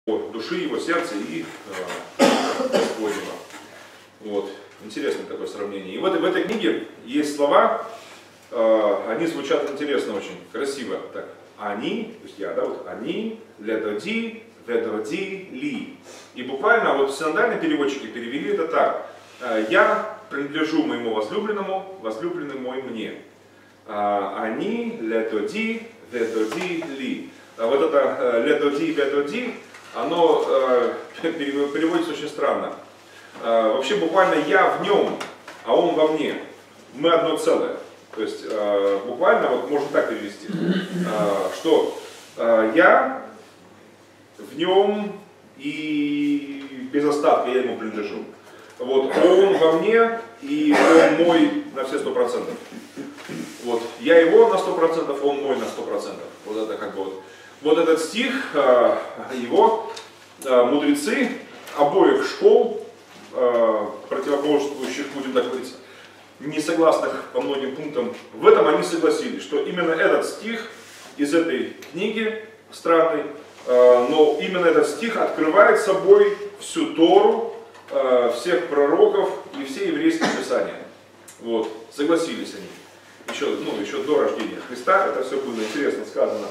души, его сердца и Господнего. Вот. Интересное такое сравнение. И вот в этой книге есть слова, они звучат интересно очень, красиво. Так, они, то есть я, да, вот они, ледоди, ведоди, ли. И буквально вот синодальные переводчики перевели это так. Я принадлежу моему возлюбленному, возлюбленный мой мне. Они, ледоди, ведоди, ли. Вот это ледоди, ведоди, оно переводится очень странно. Вообще буквально я в нем, а он во мне. Мы одно целое. То есть буквально вот можно так перевести, что я в нем и без остатка я ему принадлежу. Вот он во мне и он мой на все 100%. Вот я его на 100%, он мой на 100%. Вот это как бы вот этот стих, его мудрецы обоих школ, противоборствующих, будем так говорить, несогласных по многим пунктам, в этом они согласились, что именно этот стих из этой книги странной, но именно этот стих открывает собой всю Тору, всех пророков и все еврейские писания. Вот, согласились они. Еще до рождения Христа это все было интересно сказано.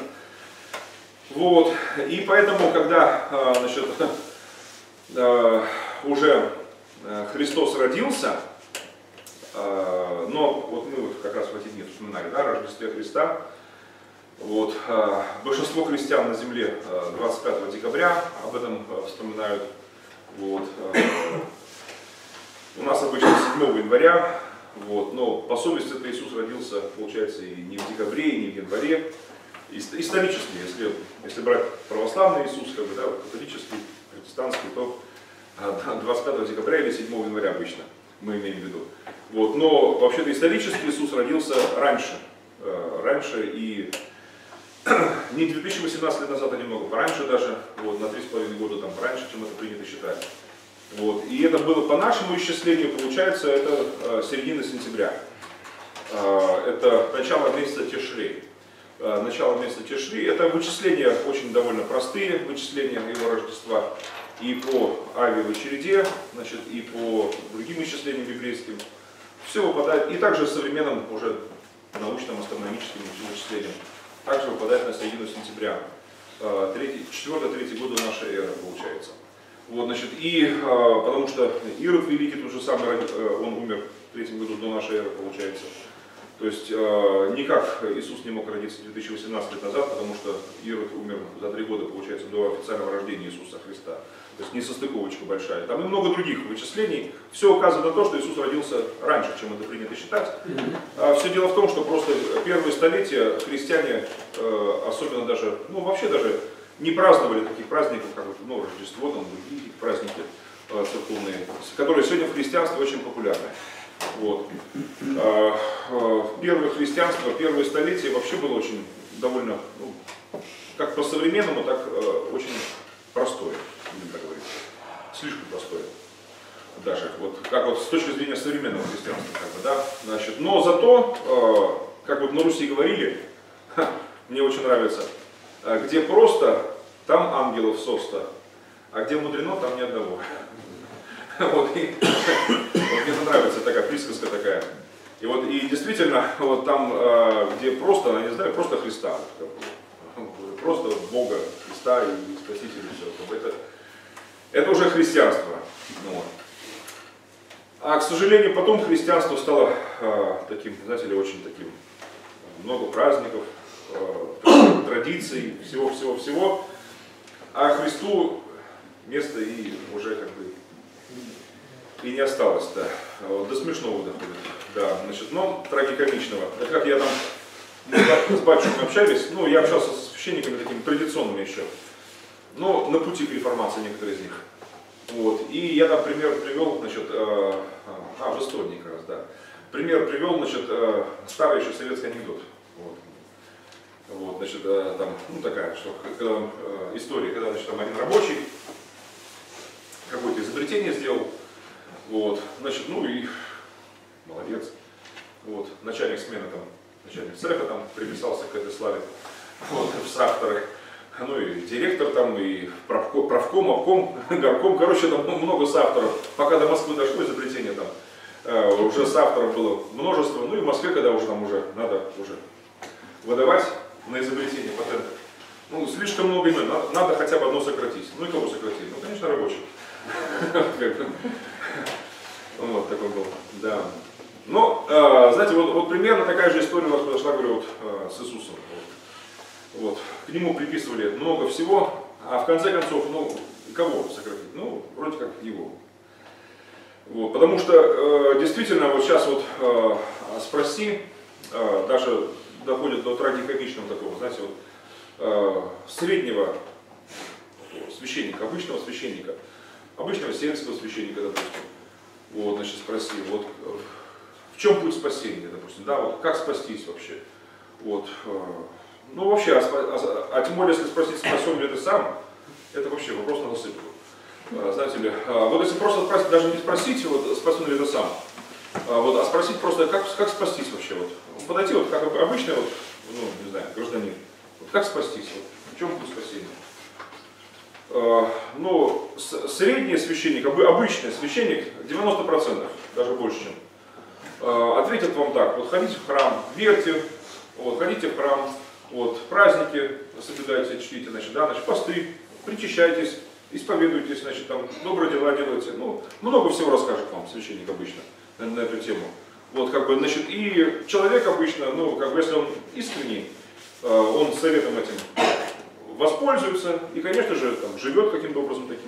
Вот, и поэтому, когда уже Христос родился, но вот мы вот как раз в эти дни вспоминали, да, Рождестве Христа, вот, большинство христиан на земле 25 декабря об этом вспоминают, вот, у нас обычно 7 января, вот, но по совести это Иисус родился, получается, и не в декабре, и не в январе, исторически, если брать православный Иисус, как бы, да, католический, протестантский, то 25 декабря или 7 января обычно мы имеем в виду. Вот. Но вообще-то исторически Иисус родился раньше и не 2018 лет назад, а немного пораньше даже, вот, на 3,5 года там пораньше, чем это принято считать. Вот. И это было по нашему исчислению, получается, это середина сентября. Это начало месяца Тишри. Начало месяца Тишри. Это вычисления очень довольно простые, вычисления его Рождества. И по авиевой череде, значит, и по другим исчислениям еврейским. Все выпадает, и также современным уже научным астрономическим вычислениям, также выпадает на середину сентября. 4-3 года нашей эры получается. Вот, значит, и потому что Ирод Великий, тот же самый, он умер в 3 году до нашей эры, получается. То есть никак Иисус не мог родиться 2018 лет назад, потому что Ирод умер за 3 года, получается, до официального рождения Иисуса Христа. То есть несостыковочка большая. Там и много других вычислений. Все указывает на то, что Иисус родился раньше, чем это принято считать. Все дело в том, что просто первые столетия христиане, особенно даже, вообще даже не праздновали таких праздников, как Рождество, там, другие праздники церковные, которые сегодня в христианстве очень популярны. Вот. Первое христианство, первые столетия вообще было очень довольно, как по-современному, так очень простое, будем так говорить. Слишком простое. Даже вот, как вот с точки зрения современного христианства, как бы, да, значит, но зато, как вот на Руси говорили, мне очень нравится, где просто, там ангелов соста, а где мудрено, там ни одного. Вот мне нравится такая присказка такая. И действительно, вот там, где просто, я не знаю, просто Христа, просто Бога, Христа и Спасителя, все. Это уже христианство. А, к сожалению, потом христианство стало таким, знаете ли, очень таким, много праздников, традиций, всего. А Христу места и уже как бы и не осталось, да. Вот, до смешного доходит. Да, значит, но трагикомичного. Это как я там с батюшками общались, я общался со священниками такими традиционными еще. Но на пути к реформации некоторые из них. Вот. И я там пример привел, значит, в Эстонии как раз, да. Пример привел, значит, старый еще советский анекдот. Вот, значит, там, такая, что история, когда, значит, там один рабочий какое-то изобретение сделал, вот, значит, и молодец, вот, начальник смены там, начальник цеха там приписался к этой славе, вот, в тракторы, ну и директор там, и правком, обком, горком, короче, там много соавторов. Пока до Москвы дошло изобретение там, уже соавторов было множество, ну и в Москве, когда уже там уже надо уже выдавать на изобретение патентов. Ну, слишком много имен, надо хотя бы одно сократить. Ну и кого сократить? Ну, конечно, рабочих. Вот такой был, да. Но, знаете, вот примерно такая же история у нас произошла, говорю, вот с Иисусом. Вот. К нему приписывали много всего, а в конце концов, ну, кого сократить? Ну, вроде как его. Вот. Потому что, действительно, вот сейчас вот спроси, даже доходит до трагикомичного такого, знаете, вот, среднего священника, обычного сельского священника, допустим, вот, значит, спроси, вот, в чем путь спасения, допустим, да, вот, как спастись вообще, вот, ну, вообще, а тем более, если спросить, спасен ли ты сам, это вообще вопрос на засыпку, знаете ли, вот если просто спросить, даже не спросить, вот, спасен ли ты сам, вот, а спросить просто, как спастись вообще, вот, подойти, вот, как обычный, вот, ну, не знаю, гражданин, вот, как спастись, вот, в чем путь спасения? Ну, средний священник, обычный священник, 90%, даже больше, чем, ответят вам так, вот ходите в храм, верьте, вот, ходите в храм, вот, праздники соблюдайте, чтите, значит, да, значит, посты, причащайтесь, исповедуйтесь, значит, там, добрые дела делайте, ну, много всего расскажет вам священник обычно на эту тему. Вот, как бы, значит, и человек обычно, ну, как бы, если он искренний, он советом этим воспользуется и, конечно же, там, живет каким-то образом таким.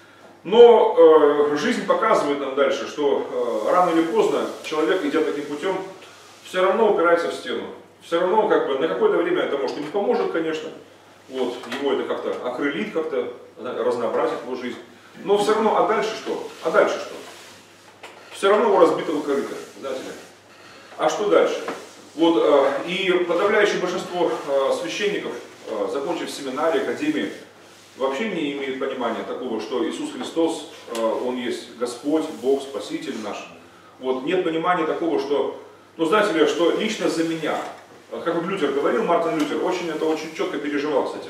Но жизнь показывает нам дальше, что рано или поздно человек, идя таким путем, все равно упирается в стену. Все равно, как бы, на какое-то время это, может, ему поможет, конечно. Вот, его это как-то окрылит, как-то разнообразит его жизнь. Но все равно, а дальше что? А дальше что? Все равно у разбитого корыта, знаете ли. А что дальше? Вот, и подавляющее большинство священников, закончив семинарии, академии, вообще не имеют понимания такого, что Иисус Христос, Он есть Господь, Бог, Спаситель наш. Вот, нет понимания такого, что, ну, знаете ли, что лично за меня, как вот Лютер говорил, Мартин Лютер, очень четко переживал, кстати,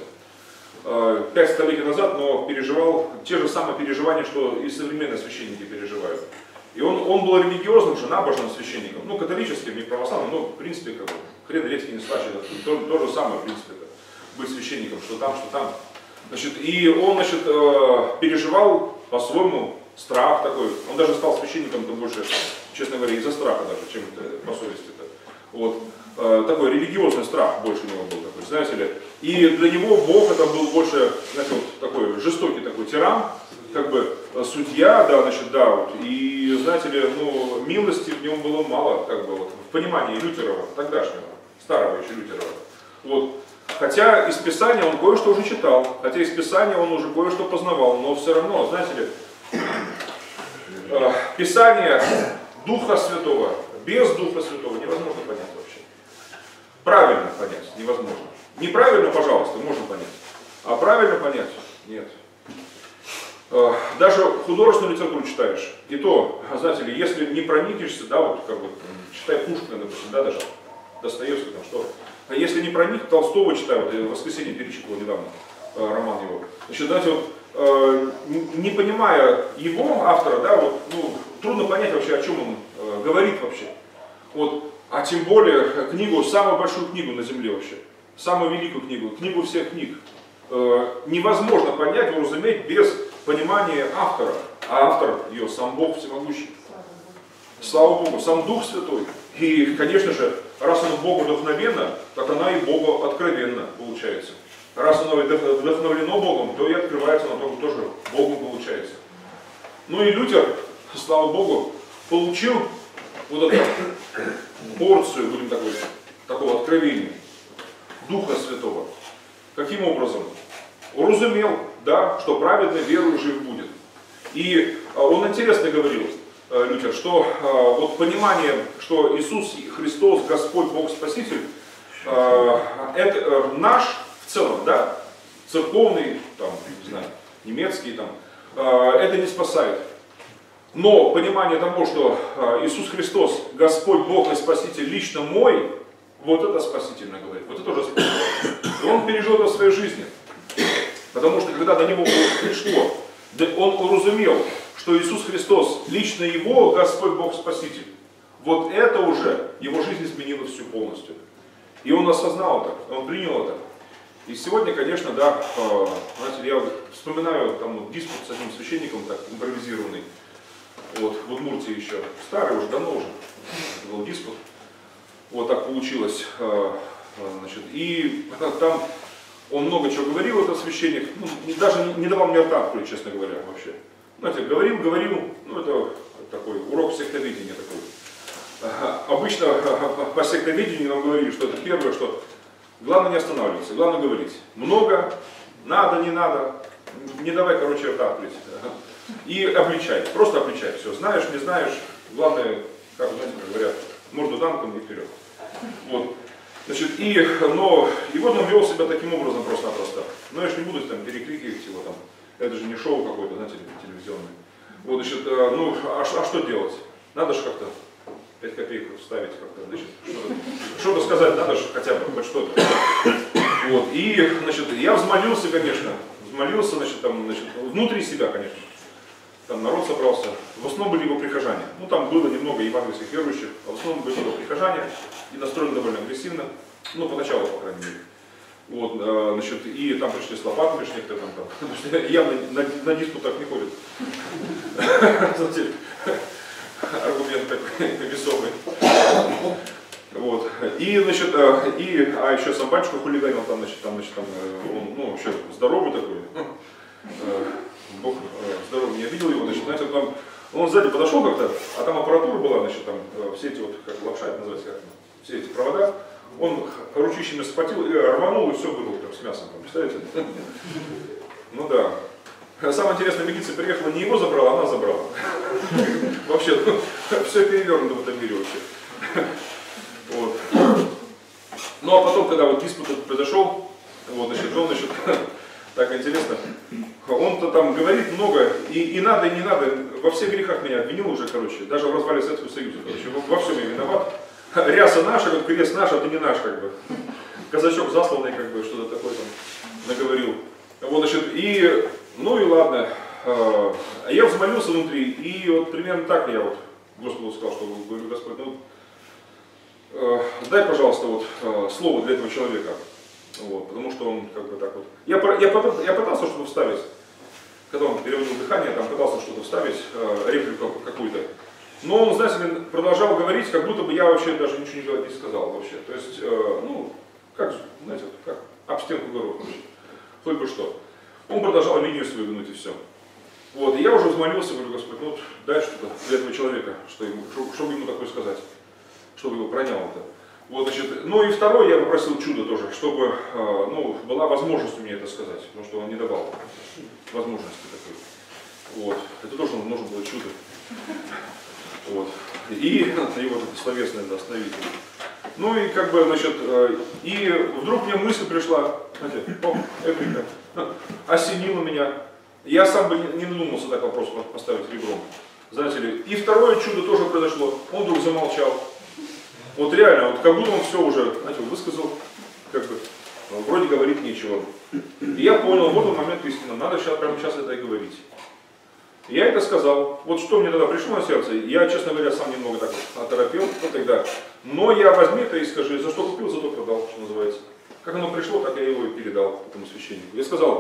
5 столетий назад, но переживал те же самые переживания, что и современные священники переживают. И он был религиозным же, набожным священником, ну, католическим, не православным, но, в принципе, как бы, хрен редкий не слаще, то же самое, в принципе, быть священником, что там, что там. Значит, и он, значит, переживал по-своему страх такой, он даже стал священником, там больше, честно говоря, из-за страха даже, чем по совести-то. Вот. Такой религиозный страх больше у него был такой, знаете ли. И для него Бог это был больше, знаете, вот такой жестокий такой тиран, как бы судья, да, значит, да, вот. И, знаете ли, ну, милости в нем было мало, как бы, вот, в понимании Лютерова, тогдашнего, старого еще Лютерова. Вот. Хотя из Писания он кое-что уже читал, хотя из Писания он уже кое-что познавал, но все равно, знаете ли, Писание Духа Святого, без Духа Святого невозможно понять вообще. Правильно понять невозможно. Неправильно, пожалуйста, можно понять. А правильно понять нет. Даже художественную литературу читаешь, и то, знаете ли, если не проникнешься, да, вот как бы, читай Пушкина, допустим, да, даже, Достоевского, там что. А если не проник, Толстого читаю, вот, в воскресенье перечитывал недавно, роман его. Значит, знаете, вот, не понимая его, автора, да, вот, ну, трудно понять вообще, о чем он говорит вообще. Вот, а тем более книгу, самую большую книгу на земле вообще, самую великую книгу всех книг, невозможно понять, уразуметь без понимания автора. А автор ее сам Бог всемогущий. Слава Богу, сам Дух Святой. И, конечно же, раз оно Богу вдохновенно, так она и Богу откровенно получается. Раз оно вдохновлено Богом, то и открывается оно тоже Богу получается. Ну и Лютер, слава Богу, получил вот эту порцию, будем такого откровения Духа Святого. Каким образом? Уразумел, да, что праведный верою жив будет. И он интересно говорил, Лютер, что вот понимание, что Иисус Христос, Господь, Бог, Спаситель, это наш в целом, да, церковный, там, не знаю, немецкий, там, это не спасает. Но понимание того, что Иисус Христос, Господь, Бог и Спаситель лично мой, вот это спасительно говорит, вот это уже спасительно. И он пережил это в своей жизни. Потому что когда до него пришло, он уразумел, что Иисус Христос, лично его Господь Бог Спаситель, вот это уже его жизнь изменила всю полностью. И он осознал это, он принял это. И сегодня, конечно, да, знаете, я вспоминаю там диспут с одним священником, так, импровизированный, вот, в Удмуртии еще, старый уже, давно уже, был диспут, вот так получилось, значит, и там он много чего говорил, этот священник, ну, даже не давал мне рта открыть, честно говоря, вообще. Знаете, говорил, ну, это такой урок сектоведения такой. Обычно по сектоведению нам говорили, что это первое, что главное не останавливаться, главное говорить. Много, надо, не надо, не давай, короче, рта открыть. И обличай, просто обличай, все, знаешь, не знаешь, главное, как, знаете, как говорят, морду танком и вперед. Вот. Значит, и вот он вел себя таким образом просто-напросто. Но я же не буду там перекрикивать его там, это же не шоу какое-то, знаете, телевизионное. Вот, значит, а что делать? Надо же как-то 5 копеек вставить как-то, значит, что-то сказать, надо же хотя бы хоть что-то. Вот, и, значит, я взмолился, конечно, значит, там, значит, внутри себя, конечно. Там народ собрался, в основном были его прихожане. Ну, там было немного евангельских верующих, а в основном были его прихожане, и настроены довольно агрессивно, ну, поначалу, по крайней мере. Вот, значит, и там пришли с лопатами, некоторые там, потому что явно на диспутах не ходят. Аргумент такой весомый. Вот. И, значит, а еще сам батюшка хулиганил, там, он, ну, вообще здоровый такой. Бог здоровый, я видел его, значит, знаете, там, он сзади подошел как-то, а там аппаратура была, значит, там, все эти вот, как лапша это называется, как, все эти провода, он ручищами схватил и рванул, и все вырвал там с мясом, там, представляете? Ну да. Самое интересное, милиция приехала, не его забрала, она забрала. Вообще, все перевернуто в этом мире вообще. Вот. Ну а потом, когда вот диспут произошел, вот, значит, он, значит, так интересно, он-то там говорит много, и надо, и не надо, во всех грехах меня обвинил уже, короче, даже в развале Советского Союза, короче, во всем я виноват. Ряса наша, как крест наш, а ты не наш, как бы. Казачок засланный, как бы, что-то такое там наговорил. Вот, значит, и, ну и ладно, я взмолился внутри, и вот примерно так я вот Господу сказал, что, говорю, Господь, ну, дай, пожалуйста, вот слово для этого человека. Вот, потому что он как бы так вот. Я пытался что-то вставить, когда он переводил дыхание, там пытался что-то вставить, реплику какую-то. Но он, знаете, продолжал говорить, как будто бы я вообще даже ничего не сказал вообще. То есть, ну, как, знаете, как об стенку горох, хоть бы что. Он продолжал линию свою гнуть и все. Вот, и я уже взмолился, говорю, Господь, ну дай что-то для этого человека, чтобы ему такое сказать, чтобы его пронял это. Вот, значит, ну и второе, я попросил чудо тоже, чтобы, ну, была возможность мне это сказать, потому что он не давал возможности такой. Вот, это тоже нужно было чудо. Вот. И вот это словесное остановить. Ну и как бы, значит, и вдруг мне мысль пришла, знаете, Эврика, осенила меня. Я сам бы не додумался так вопрос поставить ребром. Знаете ли, и второе чудо тоже произошло, он вдруг замолчал. Вот реально, вот как будто он все уже, знаете, высказал, как бы, вроде говорить нечего. И я понял, вот он момент истины, надо прямо сейчас это и говорить. Я это сказал. Вот что мне тогда пришло на сердце, я, честно говоря, сам немного так вот оторопел вот тогда. Но я возьми это и скажи, за что купил, за то продал, что называется. Как оно пришло, так я его и передал этому священнику.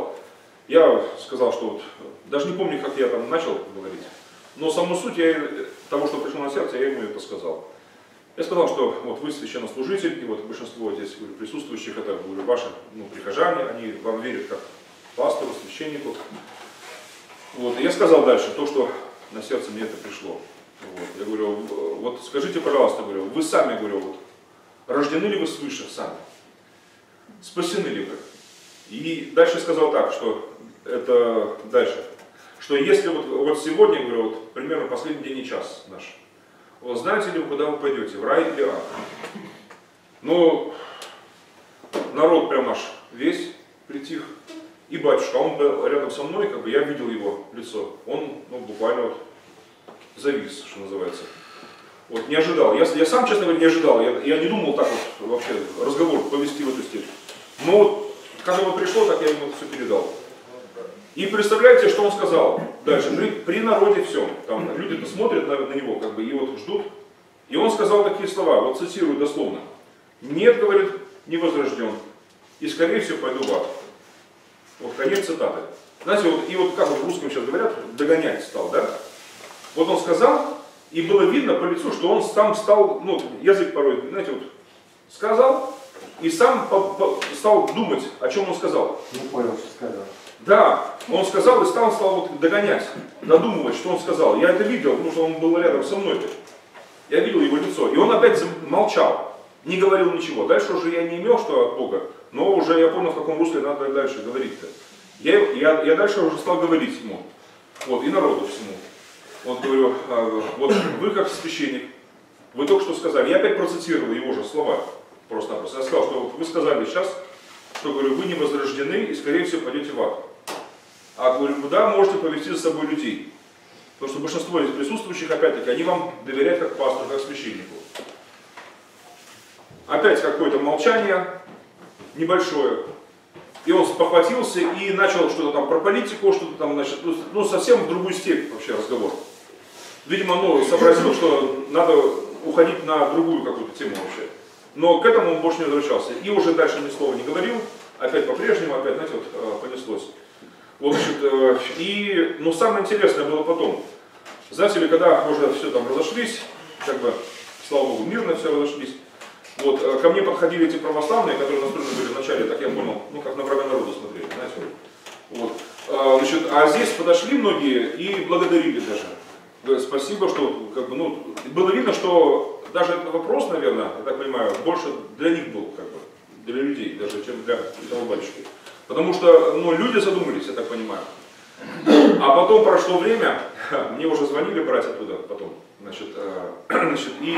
Я сказал, что вот, даже не помню, как я там начал говорить, но саму суть того, что пришло на сердце, я ему это сказал. Я сказал, что вот вы священнослужитель, и вот большинство здесь говорю, присутствующих, это говорю, ваши прихожане, они вам верят как пастору, священнику. Вот, и я сказал дальше то, что на сердце мне это пришло. Вот, я говорю, вот скажите, пожалуйста, говорю, вы сами, говорю, вот, рождены ли вы свыше сами? Спасены ли вы? И дальше сказал так, что это дальше, что если вот сегодня, говорю, вот примерно последний день и час наш, вот знаете ли вы, куда вы пойдете, в рай или ад? Ну, народ прям аж весь притих. И батюшка, он был рядом со мной, как бы я видел его лицо, он буквально вот завис, что называется. Вот, не ожидал. Я сам, честно говоря, не ожидал. Я не думал так вот вообще разговор повести в эту степь. Но вот, когда он пришло, так я ему это все передал. И представляете, что он сказал дальше, при народе всем, там люди-то смотрят на него, как бы, и вот ждут. И он сказал такие слова, вот цитирую дословно. «Нет, говорит, не возрожден, и скорее всего пойду в ад». Вот конец цитаты. Знаете, вот, и вот как вот в русском сейчас говорят, догонять стал, да? Вот он сказал, и было видно по лицу, что он сам стал, ну, язык порой, знаете, вот, сказал, и сам стал думать, о чем он сказал. Не понял, что сказал. Да, он сказал и стал вот догонять, додумывать, что он сказал. Я это видел, потому что он был рядом со мной. Я видел его лицо. И он опять молчал, не говорил ничего. Дальше уже я не имел, что от Бога, но уже я понял, в каком русле надо дальше говорить-то. Я дальше уже стал говорить ему, вот, и народу всему. Вот говорю, вот вы как священник, вы только что сказали, я опять процитировал его же слова, просто-напросто. Я сказал, что вот вы сказали сейчас, что, говорю, вы не возрождены и, скорее всего, пойдете в ад. А, говорю, да, можете повести за собой людей. Потому что большинство из присутствующих, опять-таки, они вам доверяют как пастору, как священнику. Опять какое-то молчание небольшое. И он спохватился и начал что-то там про политику, что-то там, значит, ну, совсем в другую степь вообще разговор. Видимо, ну, сообразил, что надо уходить на другую какую-то тему вообще. Но к этому он больше не возвращался. И уже дальше ни слова не говорил. Опять по-прежнему, опять, знаете, вот понеслось. Вот, значит, и, ну, самое интересное было потом. Знаете ли, когда уже все там разошлись, как бы, слава Богу, мирно все разошлись, вот, ко мне подходили эти православные, которые настроены были вначале, так я понял, ну, как на врага народа смотрели, знаете, вот. Значит, а здесь подошли многие и благодарили даже. Спасибо, что, как бы, ну, было видно, что даже этот вопрос, наверное, я так понимаю, больше для них был, как бы, для людей, даже, чем для этого батюшки. Потому что, ну, люди задумались, я так понимаю. А потом прошло время, мне уже звонили братья оттуда потом, значит, и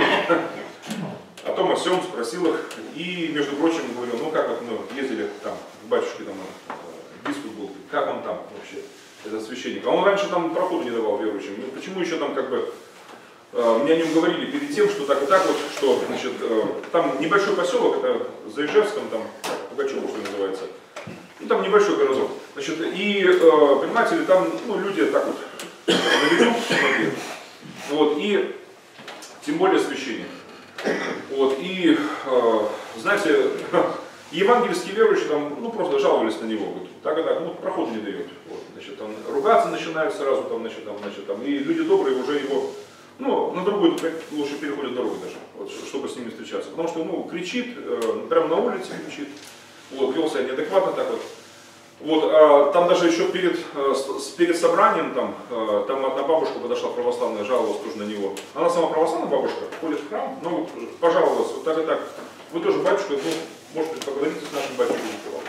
о том, о сём спросил их, и, между прочим, говорю, ну, как вот мы ездили там, к батюшке, там, диспут был, как он там вообще, этот священник. А он раньше там проходу не давал верующим. Ну, почему еще там, как бы, мне о нем говорили перед тем, что так и так вот, что, значит, там небольшой поселок, это за Ижевском, там, Пугачево, что называется, ну, там небольшой городок. Значит, и, понимаете ли, там, ну, люди так вот на виду многие, вот, и тем более священник. Вот, и, знаете, евангельские верующие там, ну, просто жаловались на него, вот, так и так, ну, проходу не дает. Вот, значит, там, ругаться начинают сразу, там, значит, и люди добрые уже его, ну, на другую лучше переходят дорогу даже, вот, чтобы с ними встречаться. Потому что, ну, кричит, прямо на улице кричит, вот, вел себя неадекватно так вот. Вот, там даже еще перед собранием, там одна бабушка подошла православная, жаловалась тоже на него. Она сама православная бабушка, ходит в храм, ну, пожаловалась, вот так и так. Вы тоже, батюшка, ну, может быть, поговорите с нашим батюшкой.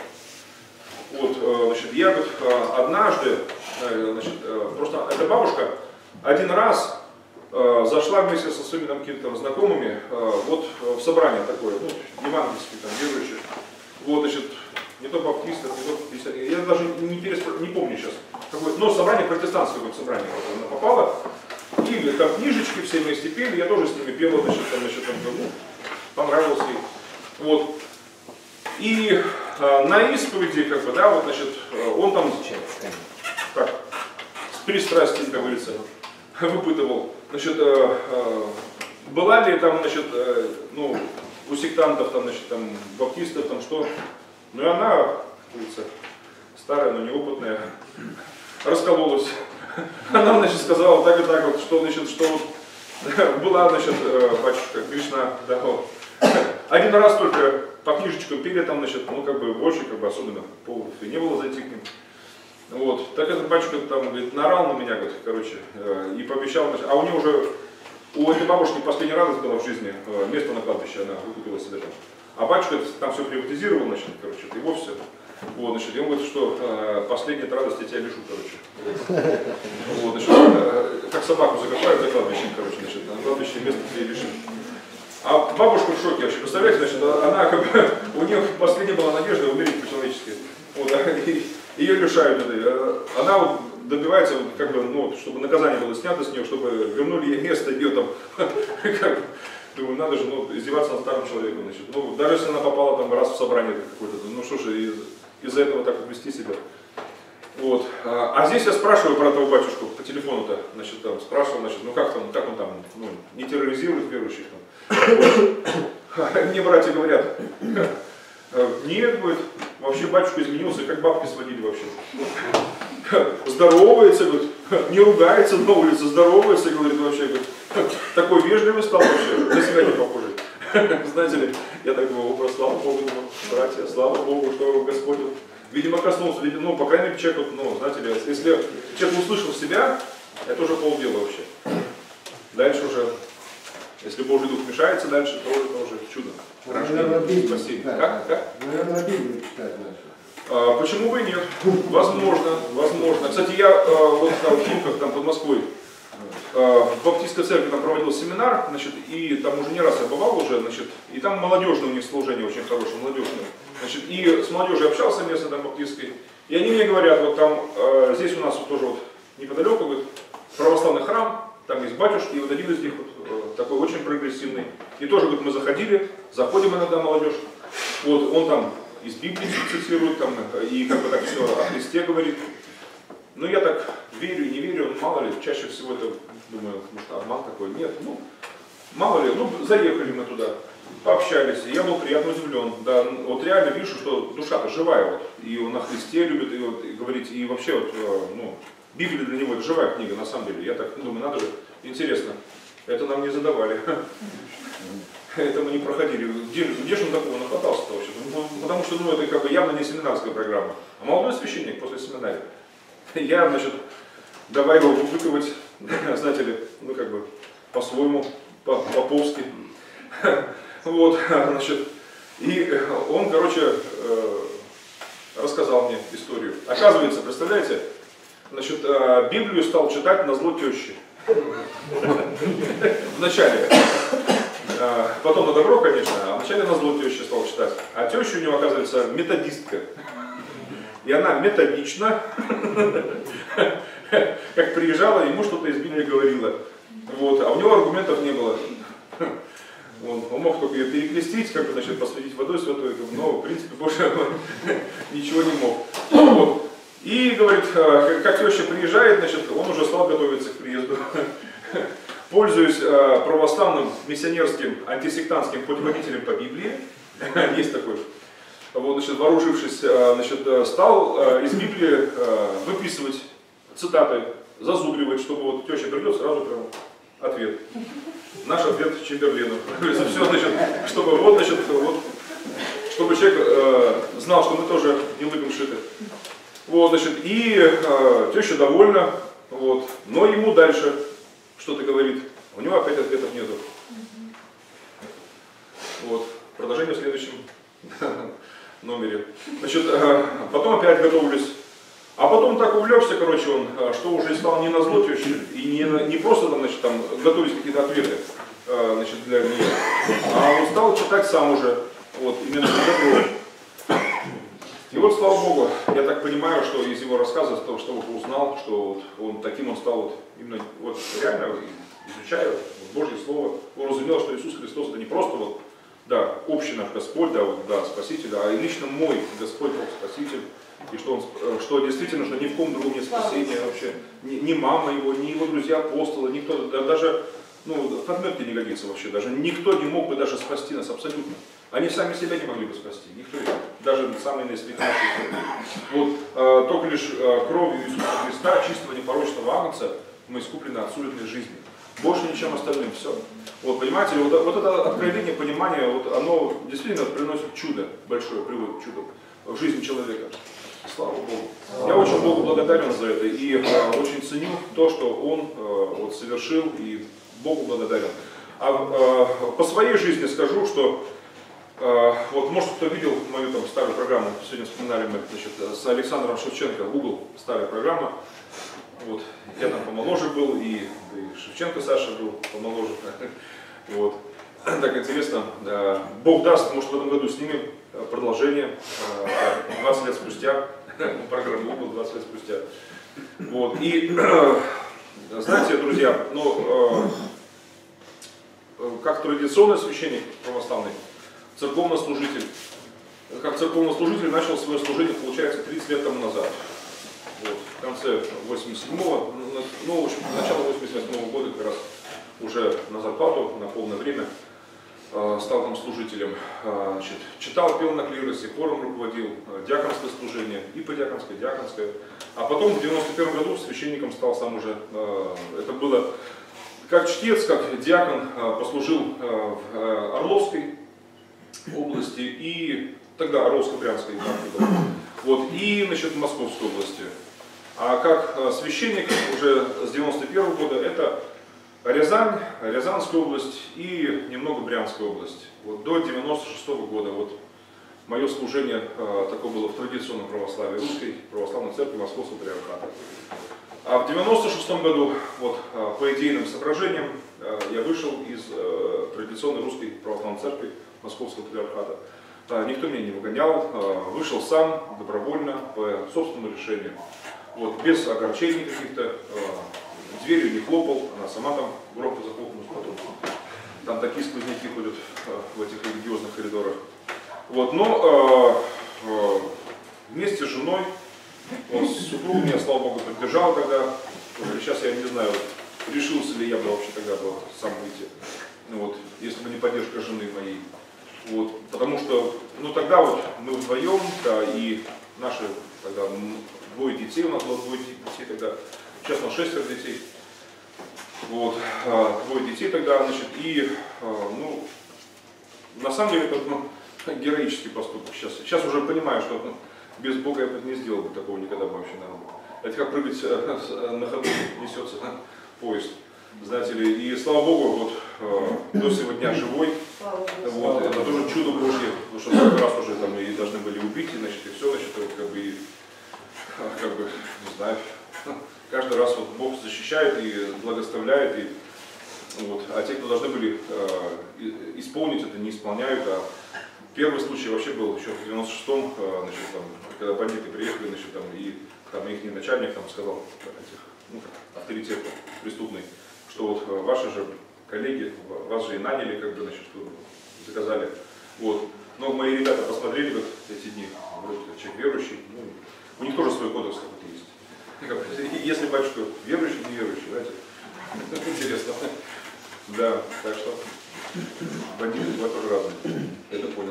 Вот, значит, я вот однажды, значит, просто эта бабушка один раз зашла вместе со своими там какими-то знакомыми вот в собрание такое, ну, евангельские, там, верующие. Вот, значит, не то баптистов, не то христиан, я даже не помню сейчас, какое, но собрание протестантское вот собрание, вот она попала, и там книжечки все вместе пели, я тоже с ними пел, значит, ну, понравился ей. Вот. И на исповеди, как бы, да, вот, значит, он там, так, с пристрастием, как говорится, выпытывал, значит, была ли там, значит, ну, у сектантов, там, значит, там, баптистов, там, что. Ну и она, как говорится, старая, но неопытная, раскололась. Она, значит, сказала так и так вот, что, значит, что вот, была, значит, батюшка Кришна, да, вот. Один раз только по книжечку пели, там, значит, ну, как бы, больше, как бы, особенно поводов и не было зайти к ним. Вот, так этот батюшка там, говорит, наорал на меня, говорит, короче, и пообещал, значит, а у нее уже, у этой бабушки последний радость была в жизни, место на кладбище, она выкупила себе там. А батюшка там все приватизировал, значит, короче, и вовсе. Вот, значит, и он говорит, что последняя радость я тебя лишу, короче. Вот, значит, как собаку закопают за кладбищем, короче, значит, на кладбище место тебе лишим. А бабушка в шоке вообще, представляете, значит, она как бы, у нее последняя была надежда умереть по-человечески. Вот, и ее лишают этой. Она вот добивается, как бы, ну, чтобы наказание было снято с нее, чтобы вернули ей место, ее там, как, думаю, надо же, ну, издеваться над старым человеком, значит. Ну, даже если она попала там раз в собрание какое-то, ну что же, из-за этого так вот вести себя. Вот. А здесь я спрашиваю про этого батюшку по телефону-то, значит, там, спрашивал, значит, ну как он там, ну, не терроризирует верующих там. Вот. Мне братья говорят, нет, говорит, вообще батюшка изменился, как бабки сводили вообще. Здоровается, говорит, не ругается на улице, здоровается, говорит, вообще, говорит, такой вежливый стал вообще, на себя не похожий. Знаете ли, я так думаю, слава Богу, братья, слава Богу, что Господь, видимо, коснулся, ну, по крайней мере, человек, ну, знаете ли, если человек услышал себя, это уже полдела вообще. Дальше уже, если Божий Дух мешается дальше, то это уже чудо. Спасибо. Как? Наверное, Библию читать начал. Почему бы и нет? Возможно. Кстати, я вот в Химках, там под Москвой, в Баптистской церкви там проводил семинар, значит, и там уже не раз я бывал уже, значит, и там молодежное у них служение очень хорошее, молодежное. Значит, и с молодежью общался местно там баптистской, и они мне говорят, вот там, здесь у нас вот тоже вот неподалеку, говорит, православный храм, там есть батюшки, и вот один из них вот, такой очень прогрессивный. И тоже, говорит, мы заходим иногда молодежь, вот он там из Библии цитирует, там, и как бы так все о Христе говорит. Ну я так верю и не верю, мало ли, чаще всего это, думаю, может обман такой, нет, ну, мало ли, ну заехали мы туда, пообщались, и я был приятно удивлен, да, вот реально вижу, что душа-то живая, вот, и он о Христе любит, и, вот, и говорить, и вообще, вот, ну, Библия для него это живая книга, на самом деле, я так думаю, надо же, интересно, это нам не задавали, это мы не проходили, где же он такого нахватался-то вообще, потому что, ну, это как бы явно не семинарская программа, а молодой священник после семинария. Я, значит, давай его выпытывать, знаете ли, ну как бы по-своему, по-повски. Вот, значит, и он, короче, рассказал мне историю. Оказывается, представляете, значит, Библию стал читать на зло тещи. Вначале. Потом на добро, конечно, а вначале на зло тещи стал читать. А теща у него, оказывается, методистка. И она методично, как приезжала, ему что-то из Библии говорила. Вот. А у него аргументов не было. Он мог только ее перекрестить, как бы, значит, посвятить водой святой, но в принципе больше ничего не мог. Вот. И говорит, как теща приезжает, значит, он уже стал готовиться к приезду. Пользуясь православным миссионерским антисектантским путеводителем по Библии, есть такой. Вот, значит, вооружившись, значит, стал из Библии выписывать цитаты, зазубривать, чтобы вот теща придет, сразу прям ответ. Наш ответ Чемберлену. Все, значит, чтобы вот, значит, вот, чтобы человек знал, что мы тоже не лыком шиты. Вот, значит, и теща довольна, вот, но ему дальше что-то говорит. У него опять ответов нету. Вот, продолжение в следующем номере. Значит, потом опять готовлюсь. А потом так увлекся, короче, он, что уже стал не на зло тещи, и не просто там, значит, там, готовить какие-то ответы, значит, для нее, а он стал читать сам уже, вот, именно добро. И вот, слава Богу, я так понимаю, что из его рассказа, из того, что он узнал, что вот он таким он стал, вот, именно, вот, реально, изучая вот, Божье Слово, он разумел, что Иисус Христос это не просто вот, да, общий наш Господь, да, вот, да, Спаситель, а и лично мой Господь, Бог, Спаситель, и что, он, что действительно, что ни в ком другом нет спасения вообще, ни мама его, ни его друзья апостолы, никто, да, даже, ну, подметки не годится вообще, даже никто не мог бы даже спасти нас абсолютно. Они сами себя не могли бы спасти, никто, даже самые наисвятейшие. Вот, только лишь кровью Иисуса Христа, чистого непорочного агнца, мы искуплены от суетной жизни. Больше ничем остальным, все. Вот, понимаете, вот это откровение, понимание, вот оно действительно приносит чудо, большое приводит чудо в жизни человека. Слава Богу. Я очень Богу благодарен за это и очень ценю то, что Он вот, совершил, и Богу благодарен. А по своей жизни скажу, что вот, может, кто видел мою там старую программу, сегодня вспоминали мы, значит, с Александром Шевченко, Google, старая программа. Вот, я там помоложе был, и Шевченко Саша был помоложе. Вот. Так интересно, Бог даст, может, в этом году снимем продолжение 20 лет спустя, программа Google 20 лет спустя. Вот. И знаете, друзья, ну, как традиционный священник православный, церковнослужитель, как церковнослужитель начал свое служение, получается, 30 лет тому назад. Вот, в конце 87-го, ну, в общем, начало 88-го года как раз уже на зарплату, на полное время стал там служителем. Значит, читал, пел на клиросе, хором руководил, диаконское служение, и подиаконское, диаконское. А потом в 91 году священником стал сам уже. Это было как чтец, как диакон, послужил в Орловской области и тогда Орловско-Брянской епархии. Вот, и значит, в Московской области. А как священник уже с 91 года это Рязань, Рязанская область и немного Брянская область. Вот, до 96 года вот, мое служение такое было в традиционном православии Русской Православной Церкви Московского Патриархата. А в 96 году вот, по идейным соображениям я вышел из традиционной Русской Православной Церкви Московского Патриархата. Никто меня не выгонял, вышел сам, добровольно, по собственному решению. Вот, без огорчений каких-то, дверью не хлопал, она сама там громко захлопнулась потом. Там такие сквозняки ходят в этих религиозных коридорах. Вот, но вместе с женой, супруг меня, слава Богу, поддержал тогда. Сейчас я не знаю, решился ли я бы вообще тогда бы сам выйти, вот, если бы не поддержка жены моей. Вот, потому что, ну тогда вот мы вдвоем, да, и наши тогда двое детей, у нас было двое детей тогда, сейчас у нас 6 детей. Вот, двое детей тогда, значит, и, ну, на самом деле это героический поступок. Сейчас уже понимаю, что без Бога я бы не сделал бы такого никогда бы вообще, наверное. Это как прыгать на ходу, несется поезд. Знаете ли, и слава Богу, вот до сего дня живой. Вот, это тоже чудо Божье, потому что много раз уже там и должны были убить, и, значит, и все, значит, вот, как бы, не знаю, каждый раз вот Бог защищает и благословляет, и, вот, а те, кто должны были исполнить это, не исполняют. А первый случай вообще был еще в 96-м, значит, там, когда бандиты приехали, значит, там, и там их начальник там сказал, авторитет преступный, что вот ваши же коллеги, вас же и наняли, как бы, значит, заказали. Вот. Но мои ребята посмотрели вот эти дни, вроде человек верующий, ну, у них тоже свой кодекс какой-то есть. Если батюшка верующий, не верующий, знаете, интересно. Да, так что бандиты бывают тоже разные, это понял.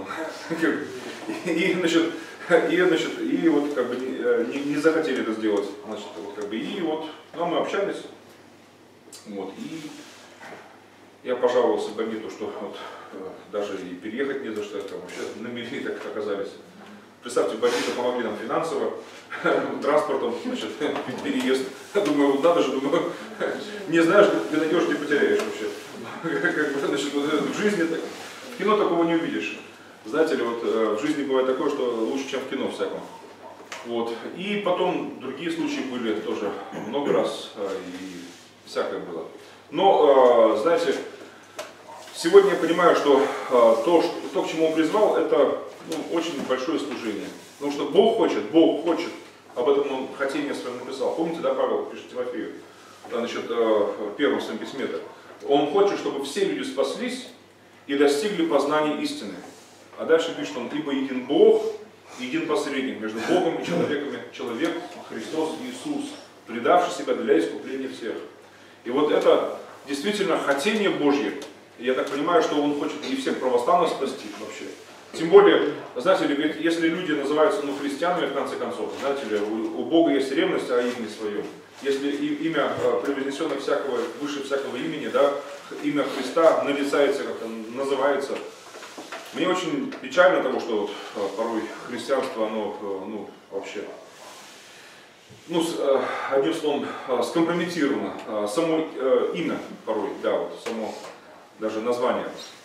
И вот как бы не захотели это сделать, значит, вот как бы, и вот, ну, мы общались, вот, и я пожаловался бандиту, что вот, даже и переехать не за что, там вообще на мели так оказались. Представьте, бандиты помогли нам финансово, транспортом, значит, переезд. Думаю, вот надо же, думаю, не знаешь, где найдешь, где потеряешь вообще. Значит, в жизни, в кино такого не увидишь. Знаете ли, вот в жизни бывает такое, что лучше, чем в кино всяком. Вот. И потом другие случаи были тоже много раз, и всякое было. Но, знаете, сегодня я понимаю, что то, к чему он призвал, это, ну, очень большое служение. Потому что Бог хочет, об этом он хотение свое написал. Помните, да, Павел пишет Тимофею, значит, в первом своем письме-то. Он хочет, чтобы все люди спаслись и достигли познания истины. А дальше пишет он, ибо един Бог, един посредник между Богом и человеками, человек Христос Иисус, предавший себя для искупления всех. И вот это действительно хотение Божье. Я так понимаю, что он хочет и всех православных спасти вообще. Тем более, знаете ли, если люди называются, ну, христианами, в конце концов, знаете ли, у Бога есть ревность о имени своем. Если имя превознесенное всякого, выше всякого имени, да, имя Христа нарицается, как-то называется. Мне очень печально того, что вот, порой христианство, оно, ну, вообще, ну, одним словом, скомпрометировано. Само имя порой, да, вот, само даже название.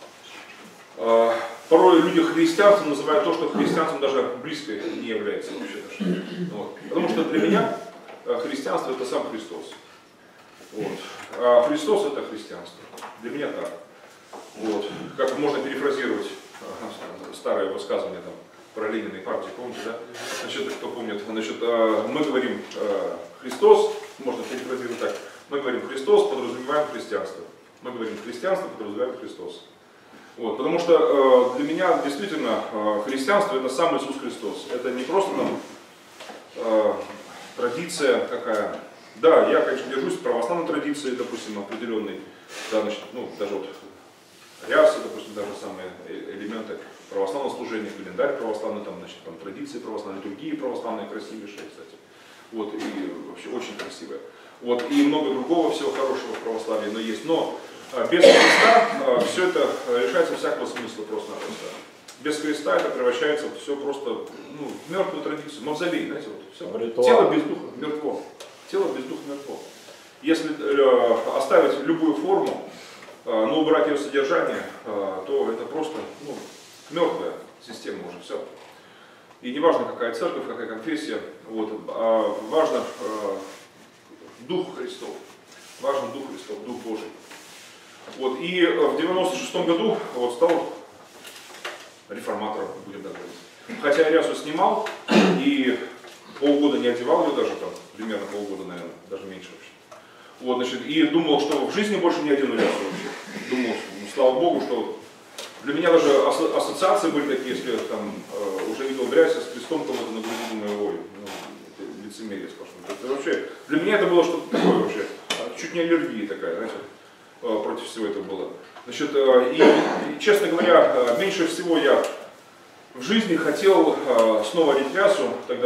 Порой люди христианством называют то, что христианством даже близко не является вообще даже. Вот. Потому что для меня христианство это сам Христос. Вот. А Христос это христианство. Для меня так. Вот. Как можно перефразировать старое высказывание там про Ленина и партию, помните, да? Значит, кто помнит, значит, мы говорим Христос, можно перефразировать так, мы говорим Христос, подразумеваем христианство. Мы говорим христианство, подразумеваем Христос. Вот, потому что для меня действительно христианство это сам Иисус Христос. Это не просто там традиция какая. Да, я, конечно, держусь православной традиции, допустим, определенной, да, значит, ну, даже вот рясы, допустим, даже самые элементы православного служения, календарь православный, там, значит, там традиции православные, другие православные, красивейшие, кстати. Вот, и вообще очень красивые. Вот, и много другого всего хорошего в православии, но есть. Но без Христа все это лишается всякого смысла просто-напросто. Без Христа это превращается все просто в мертвую традицию, мавзолей, знаете, вот, все. Тело без духа мертво. Тело без духа мертво. Если оставить любую форму, но убрать ее содержание, то это просто мертвая система уже, все. И не важно, какая церковь, какая конфессия, вот, а важно Дух Христов. Важен Дух Христов, Дух Божий. Вот, и в 96-м году вот, стал реформатором, будем так говорить. Хотя я рясу снимал и полгода не одевал ее даже там, примерно полгода, наверное, даже меньше вообще. Вот, значит, и думал, что в жизни больше не одену рясу вообще. Думал, слава Богу, что для меня даже ассоциации были такие, если я там уже видел в рясе с крестом кого-то на груди, думаю, ой, это лицемерие сплошное. Это вообще, для меня это было что-то такое вообще, чуть не аллергия такая, знаете, против всего этого было. Значит, и, честно говоря, меньше всего я в жизни хотел снова одеть рясу тогда,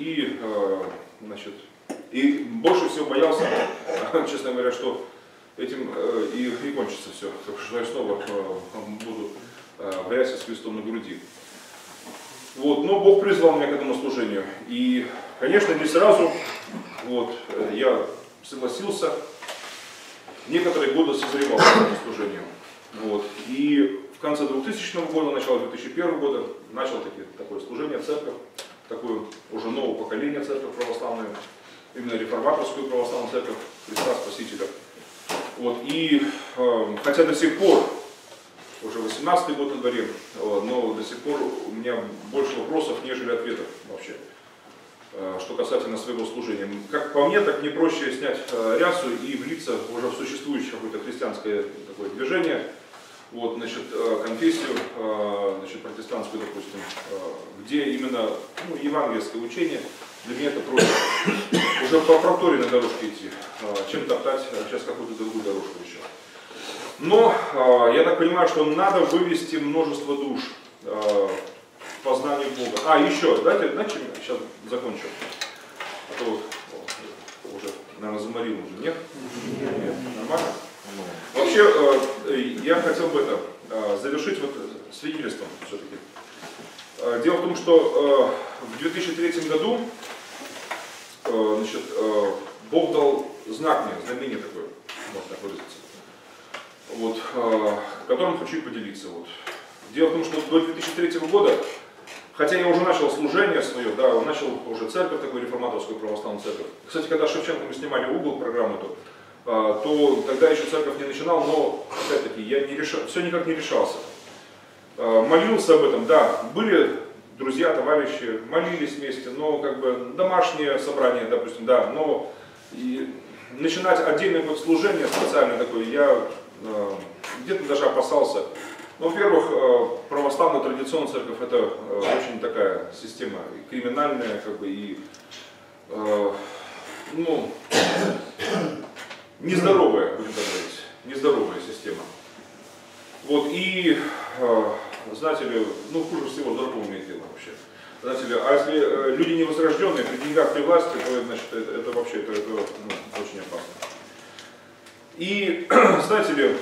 значит, и больше всего боялся, честно говоря, что этим и кончится все, потому что я снова буду в рясе с крестом на груди. Вот, но Бог призвал меня к этому служению. И, конечно, не сразу вот, я согласился, некоторые годы созревал к этому служению. Вот. И в конце 2000 года, начало 2001 года начал такое служение, церковь, такое уже новое поколение церковь православную, именно реформаторскую православную церковь Христа Спасителя. Вот. И хотя до сих пор, уже 18-й год на дворе, но до сих пор у меня больше вопросов, нежели ответов вообще, что касательно своего служения. Как по мне, так мне проще снять рясу и влиться уже в существующее какое-то христианское такое движение, вот, значит, конфессию, значит, протестантскую, допустим, где именно евангельское учение, для меня это проще. Уже по проторенной дорожке идти, чем топтать сейчас какую-то другую дорожку еще. Но я так понимаю, что надо вывести множество душ к познанию Бога. А, еще, знаете, сейчас закончу. А то уже, наверное, заморил уже, нет? Нет, нормально? Вообще, я хотел бы завершить вот свидетельством все-таки. Дело в том, что в 2003 году значит, Бог дал знак мне, знамение такое, можно так выразиться, вот, которым хочу и поделиться. Вот. Дело в том, что до 2003 года, хотя я уже начал служение свое, да, начал уже церковь, такую реформаторскую православную церковь. Кстати, когда Шевченко мы снимали угол программу, то тогда еще церковь не начинал, но, опять-таки, я не решал, все никак не решался. Молился об этом, да, были друзья, товарищи, молились вместе, но как бы домашнее собрание, допустим, да, но и начинать отдельное служение специальное такое, я где-то даже опасался. Ну, во-первых, православная традиционная церковь это очень такая система криминальная, как бы, и нездоровая, будем так говорить, нездоровая система. Вот, и, знаете ли, хуже всего здорово умеет дело вообще. Знаете ли, а если люди невозрожденные, при деньгах, при власти, то, значит, это вообще очень опасно. И, знаете ли,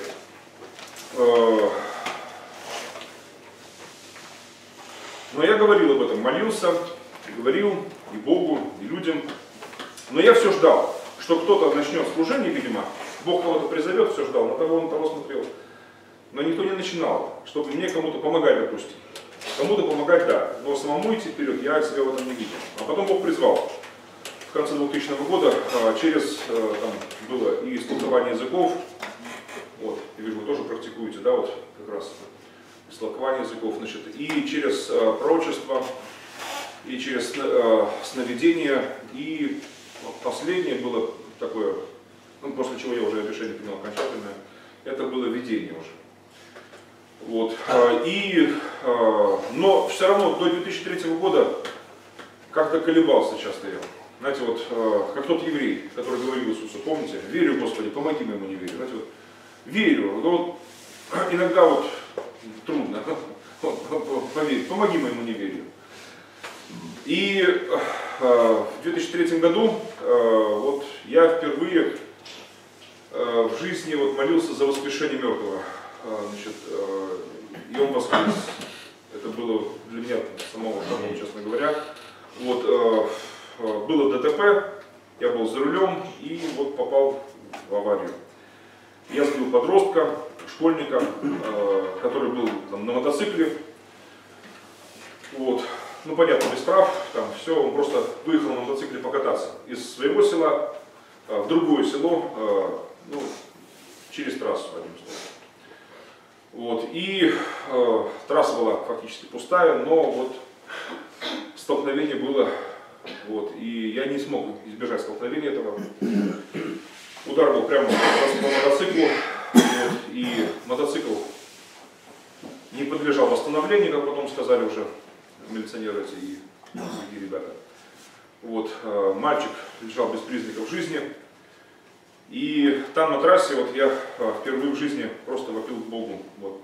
но я говорил об этом, молился, говорил и Богу, и людям, но я все ждал, что кто-то начнет служение, видимо, Бог кого-то призовет, все ждал, на того смотрел. Но никто не начинал, чтобы мне кому-то помогать, допустим. Кому-то помогать, да, но самому идти вперед я себя в этом не видел. А потом Бог призвал. В конце 2000 года через, там было и истолкование языков, вот, я вижу, вы тоже практикуете, да, вот как раз истолкование языков, значит, и через пророчество, и через сновидение, и последнее было такое, после чего я уже решение принял окончательное, это было видение уже. Вот. Но все равно до 2003 года как-то колебался часто я. знаете, вот как тот еврей, который говорил Иисусу, помните, верю, Господи, помоги моему неверию. Знаете, вот, верю, но вот, иногда вот трудно, поверь, помоги моему неверию. И в 2003 году вот я впервые в жизни вот молился за воскрешение мертвого. Значит, и он воскрес. Это было для меня самого, честно говоря. Вот, было ДТП, я был за рулем и вот попал в аварию. Я сбил подростка, школьника, который был там, на мотоцикле. Вот. Ну, понятно, без прав, там все, он просто выехал на мотоцикле покататься из своего села в другое село, ну, через трассу, одним словом. Вот. И трасса была фактически пустая, но вот столкновение было, вот, и я не смог избежать столкновения этого. Удар был прямо по мотоциклу, вот, и мотоцикл не подлежал восстановлению, как потом сказали уже милиционеры эти и другие ребята. Вот, мальчик лежал без признаков жизни. И там на трассе вот я впервые в жизни просто вопил к Богу. Вот,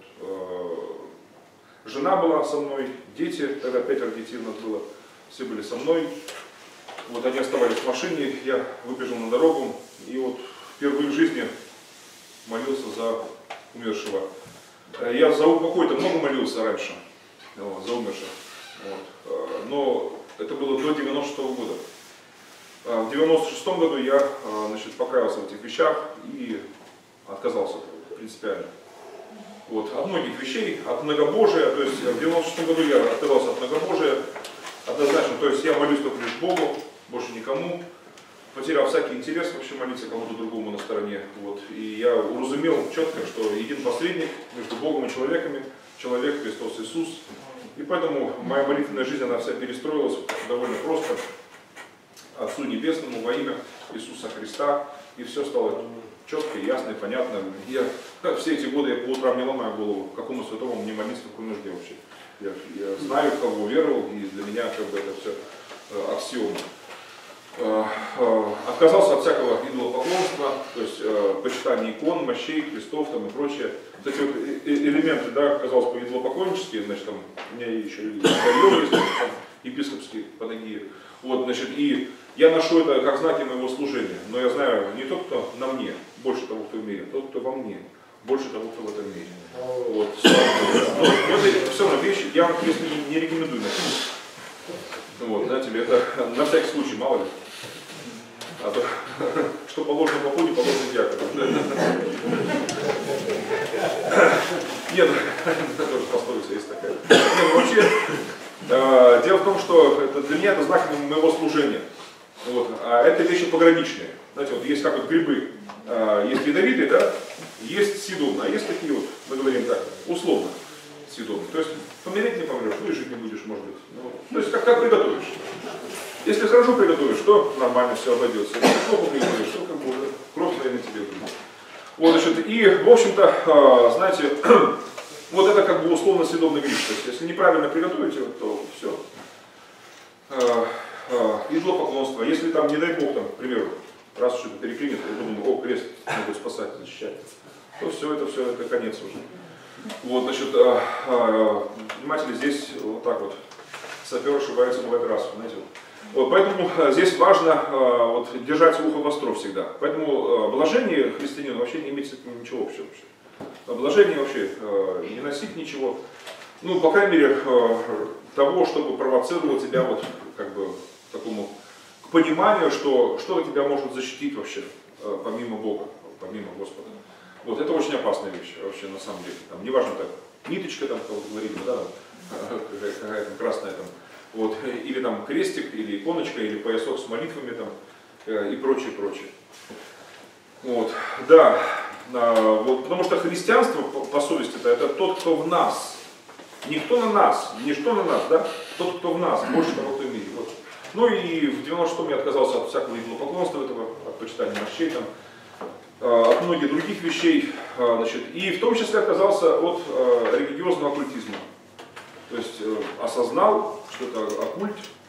жена была со мной, дети, тогда 5 детей у нас было, все были со мной. Вот они оставались в машине, я выбежал на дорогу и вот впервые в жизни молился за умершего. Я за упокой-то много молился раньше, вот, за умерших. Вот. Но это было до 96-го года. В 96-м году я, значит, покаялся в этих вещах и отказался принципиально. Вот. От многих вещей, от многобожия, то есть в 96-м году я отказался от многобожия, однозначно, то есть я молюсь только лишь Богу, больше никому, потерял всякий интерес вообще молиться кому-то другому на стороне. Вот. И я уразумел четко, что един посредник между Богом и человеками, человек Христос Иисус. И поэтому моя молитвенная жизнь, она вся перестроилась довольно просто. Отцу Небесному во имя Иисуса Христа. И все стало четко, ясно и понятно. Я все эти годы я по утрам не ломаю голову, какому святому мне молиться, в какой нужде вообще. Я знаю, в кого веровал, и для меня как бы это все аксиома. Отказался от всякого идолопоклонства, то есть почитания икон, мощей, крестов там, и прочее. Вот эти вот элементы, да, казалось бы, идолопоклоннические, значит, там, у меня еще и медальон есть, там, епископские панагии. Вот, значит, и я ношу это как знаки моего служения, но я знаю не тот, кто на мне, больше того, кто в мире, а тот, кто во мне, больше того, кто в этом мире. Вот, но это все равно вещи, я вам не рекомендую носить. Вот, знаете ли, это на всякий случай, мало ли. А то, что положено попу, не положено дьякону. Нет, тоже пословица есть такая. Нет, вообще, дело в том, что это, для меня это знак моего служения. Вот, а это вещи пограничные. Знаете, вот есть как вот грибы, есть ядовитые, да, есть съедобные, а есть такие вот, мы говорим так, условно съедобные. То есть помереть не помрешь, ну и жить не будешь, может быть. Ну, то есть как приготовишь. Если хорошо приготовишь, то нормально все обойдется. Если плохо приготовишь, то как бы уже кровь, наверное, тебе будет. Вот, значит, и, в общем-то, знаете, вот это как бы условно съедобный гриб. То есть, если неправильно приготовите, то все. Идолопоклонство. Если там, не дай Бог, там, к примеру, раз что-то переклинит, я думаю, о, крест могут спасать, защищать, то все, это конец уже. Вот, значит, внимательно здесь вот так вот. Сапер ошибается, бывает раз, знаете. Вот, поэтому здесь важно вот, держать ухо востро всегда. Поэтому блажение христианину вообще не имеет с этим ничего общего. Блажение вообще не носить ничего. Ну, по крайней мере, того, чтобы провоцировало тебя вот, как бы, к такому к пониманию, что что тебя может защитить вообще, помимо Бога, помимо Господа. Вот, это очень опасная вещь вообще на самом деле. Там, неважно, так, ниточка, там, как вы говорили, да, какая-то красная там. Вот, или там крестик, или иконочка, или поясок с молитвами там, и прочее, прочее. Вот, да, вот, потому что христианство, по совести, это тот, кто в нас. Не кто на нас, не что на нас, да, тот, кто в нас, больше того, кто в мире. Вот. Ну и в 96-м я отказался от всякого идолопоклонства этого, от почитания мощей, там, от многих других вещей, значит, и в том числе отказался от религиозного оккультизма. То есть осознал, что это оккульт,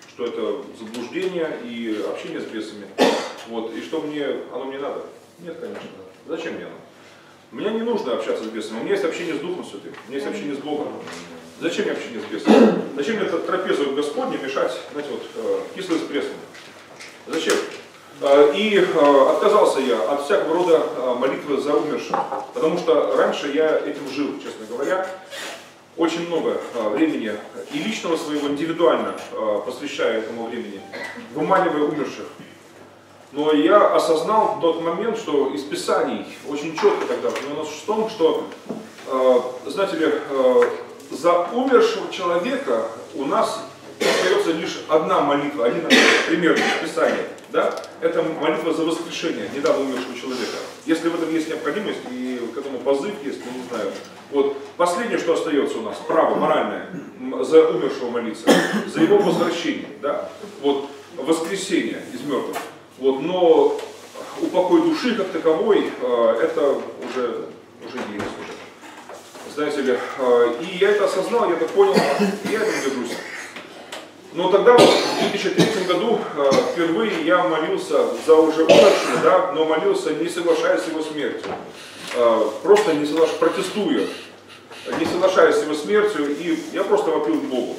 что это заблуждение и общение с бесами. Вот, и что оно мне надо? Нет, конечно. Зачем мне оно? Мне не нужно общаться с бесами. У меня есть общение с Духом Святым, у меня есть общение с Богом. Зачем мне общение с бесами? Зачем мне трапезу Господне мешать, знаете, вот, кислое с пресным? Зачем? И отказался я от всякого рода молитвы за умерших, потому что раньше я этим жил, честно говоря. Очень много времени и личного своего индивидуально посвящая этому времени, вымаливая умерших. Но я осознал в тот момент, что из Писаний очень четко тогда, в 96-м, что, знаете ли, за умершего человека у нас остается лишь одна молитва, один пример из Писания. Да? Это молитва за воскрешение недавно умершего человека. Если в этом есть необходимость и к этому позыв есть, ну не знаю. Вот последнее, что остается у нас, право моральное, за умершего молиться, за его возвращение, да? Вот воскресение из мертвых. Вот, но упокой души как таковой, это уже есть уже. Знаете ли, и я это осознал, я это понял, и я этим держусь. Но тогда, в 2003 году, впервые я молился за уже умершего, да, но молился не соглашаясь с его смертью. Просто не соглашаясь, протестуя, не соглашаясь с его смертью, и я просто вопил к Богу.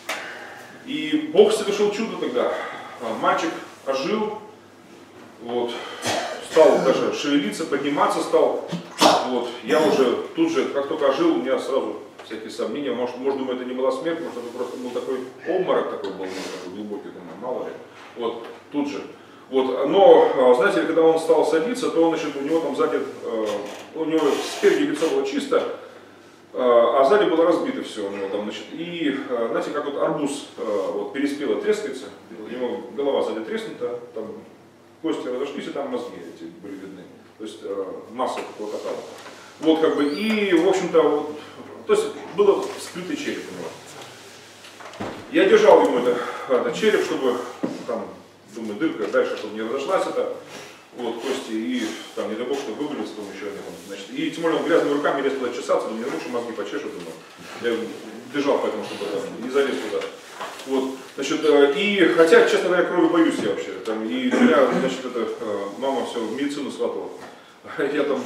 И Бог совершил чудо тогда. Мальчик ожил, вот, стал даже шевелиться, подниматься стал. Вот, я уже тут же, как только ожил, у меня сразу всякие сомнения. Может, думаю, это не была смерть, может, это просто был такой обморок такой был, такой глубокий, думаю, мало ли. Вот, тут же. Вот, но, знаете, когда он стал садиться, то он, значит, у него там сзади, у него спереди лицо было чисто, а сзади было разбито все у него там, значит, и, знаете, как вот арбуз вот, переспело трескается, у него голова сзади треснута, там кости разошлись, и там мозги эти были видны, то есть масса такого катала. Вот, как бы, и, в общем-то, вот, то есть было скрытый череп у него. Я держал ему этот череп, чтобы там, думаю, дырка дальше, чтобы не разошлась это, вот, кости, и там, не дай бог, что вывалилось, там еще они там, значит, и тем более он грязными руками лез туда чесаться, думаю, не лучше мозги почешу, думаю. Я бежал поэтому, чтобы там, не залез туда. Вот, значит, и, хотя, честно говоря, крови боюсь я вообще, там, и меня, значит, мама все в медицину сватала, я там,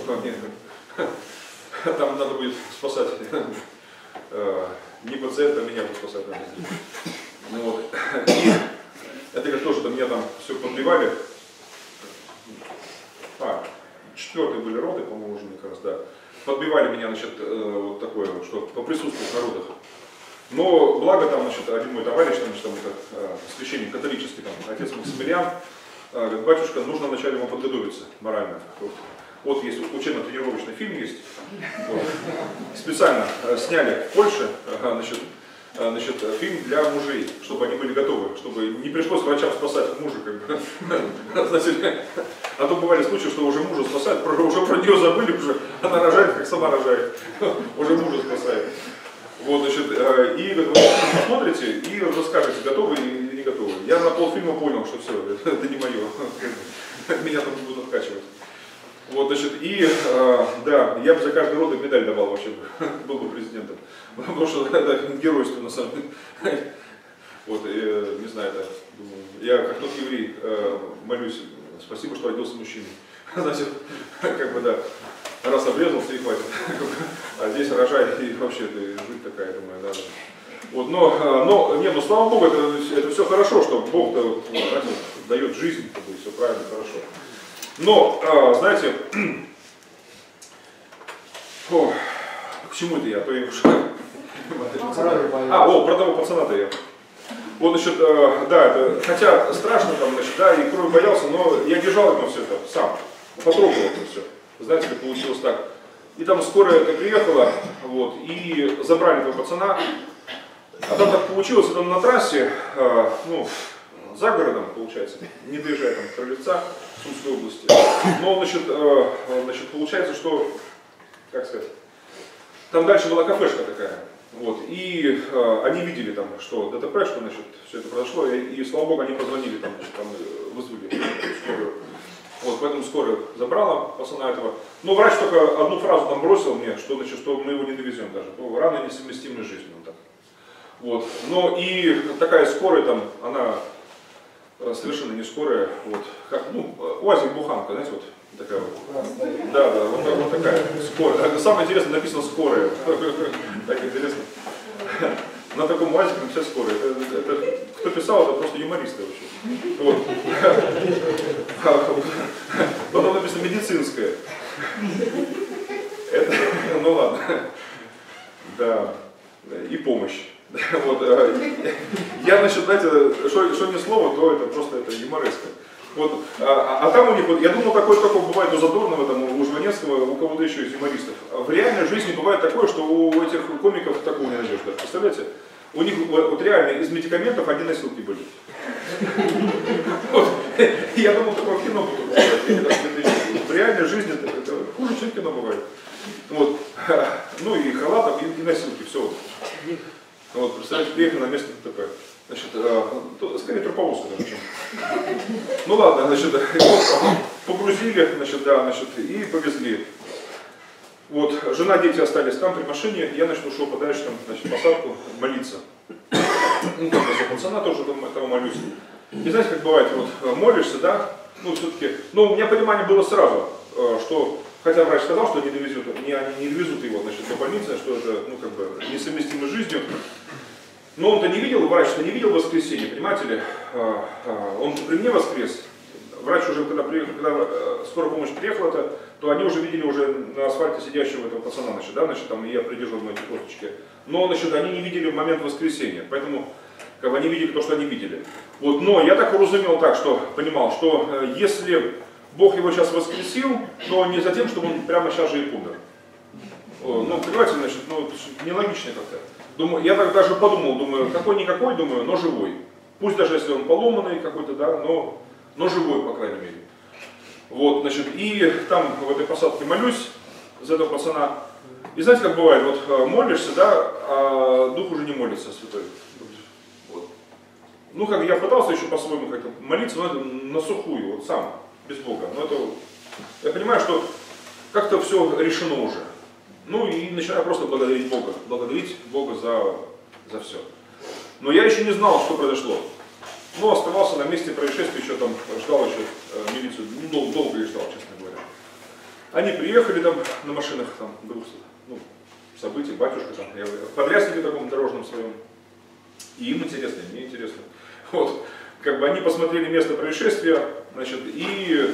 там надо будет спасать, не пациента, а меня будет спасать надо. Вот. И это как тоже, меня там все подбивали. Четвертые были роды, по-моему, уже, мне кажется, да. Подбивали меня, значит, вот такое, что поприсутствовать в народах. Но благо там, значит, один мой товарищ, там, священник католический, там, отец Максимилиан, говорит, батюшка, нужно вначале ему подготовиться морально. Вот есть учебно-тренировочный фильм есть. Вот. Специально сняли в Польше, значит, фильм для мужей, чтобы они были готовы, чтобы не пришлось врачам спасать мужа, как бы. А то бывали случаи, что уже мужа спасают, уже про нее забыли, уже она рожает, как сама рожает, уже мужа спасает. Вот, значит, и вы посмотрите и расскажете, готовы или не готовы. Я на полфильма понял, что все, это не мое, меня там будут откачивать. Вот, значит, и, да, я бы за каждый род медаль давал вообще, был бы президентом, потому что это геройство на самом деле. Вот, не знаю, это, думаю, я как тот еврей молюсь, спасибо, что родился мужчиной. Значит, как бы, да, раз обрезался и хватит, а здесь рожай и вообще жить такая, думаю, да. Вот, но, слава Богу, это все хорошо, что Бог-то, знаете, дает жизнь, как бы, все правильно, хорошо. Но, знаете, к чему это я? То я про того пацана-то я. Вот, значит, да, это, хотя страшно там, значит, да, и кровь боялся, но я держал это все это сам, потрогал это все. Знаете, как получилось так. И там скорая приехала, вот, и забрали этого пацана. А там так получилось, это на трассе, ну, за городом, получается, не доезжая там Крыльца, Сумской области. Но, значит, получается, что, как сказать, там дальше была кафешка такая. Вот, и они видели там, что ДТП, что, значит, все это произошло, и слава богу, они позвонили, там, значит, там вызвали скорую. Вот, поэтому скорая забрала пацана этого. Но врач только одну фразу там бросил мне, что, значит, что мы его не довезем даже. Рано несовместимой с жизнью. Так. Вот. Но и такая скорая там, она совершенно не скорая, вот, как, ну, УАЗик-буханка, знаете, вот такая вот. Да, вот такая скорая. Самое интересное, написано скорая. Так интересно. На таком УАЗике написать скорая. Это, кто писал, это просто юмористы вообще. Вот. Потом написано медицинская. Это, ну ладно. Да. И помощь. Вот. Я, значит, знаете, что не слово, то это просто это юмореска. Вот. А там у них, вот, я думал, такое только бывает у Задорнова, там, у Жванецкого, у кого-то еще из юмористов. В реальной жизни бывает такое, что у этих комиков такого не найдешь. Представляете? У них вот реально из медикаментов одни носилки были. Вот. Я думал, такое кино будет. В реальной жизни это хуже, чем кино бывает. Вот. Ну и халатов, и носилки, все. Вот, представляете, приехали на место ДТП. Значит, скорее труповозка даже чем. Ну ладно, значит, вот, погрузили, значит, да, значит, и повезли. Вот, жена, дети остались там при машине, я, значит, ушел подальше, там, значит, посадку, молиться. Ну, как за пацана тоже того молюсь. И знаете, как бывает, вот, молишься, да, ну, все-таки, ну, у меня понимание было сразу, что, хотя врач сказал, что они не довезут его, значит, до больницы, что это, ну, как бы, несовместимо с жизнью. Но он-то не видел, врач-то не видел воскресенье, понимаете ли, он при мне воскрес. Врач уже, когда скорая помощь приехала, то они уже видели уже на асфальте сидящего этого пацана, значит, да, значит, там я придерживал на эти косточки. Но, значит, они не видели в момент воскресения, поэтому, как бы, они видели то, что они видели. Вот, но я так уразумел так, что понимал, что если Бог его сейчас воскресил, то не за тем, чтобы он прямо сейчас же и помер. Ну, понимаете, значит, ну, нелогично как-то. Думаю, я так даже подумал, думаю, какой-никакой, думаю, но живой. Пусть даже если он поломанный какой-то, да, но живой, по крайней мере. Вот, значит, и там в этой посадке молюсь за этого пацана. И знаете, как бывает, вот молишься, да, а дух уже не молится, святой. Вот. Ну, как я пытался еще по-своему как-то молиться, но это на сухую, вот сам, без Бога. Но это, я понимаю, что как-то все решено уже. Ну и начинаю просто благодарить Бога за все. Но я еще не знал, что произошло. Но оставался на месте происшествия, еще там ждал еще милицию, ну, долго и ждал, честно говоря. Они приехали там на машинах, там, ну, события, батюшка там, я в подряснике таком дорожном своем. И им интересно, и мне интересно. Вот, как бы они посмотрели место происшествия, значит, и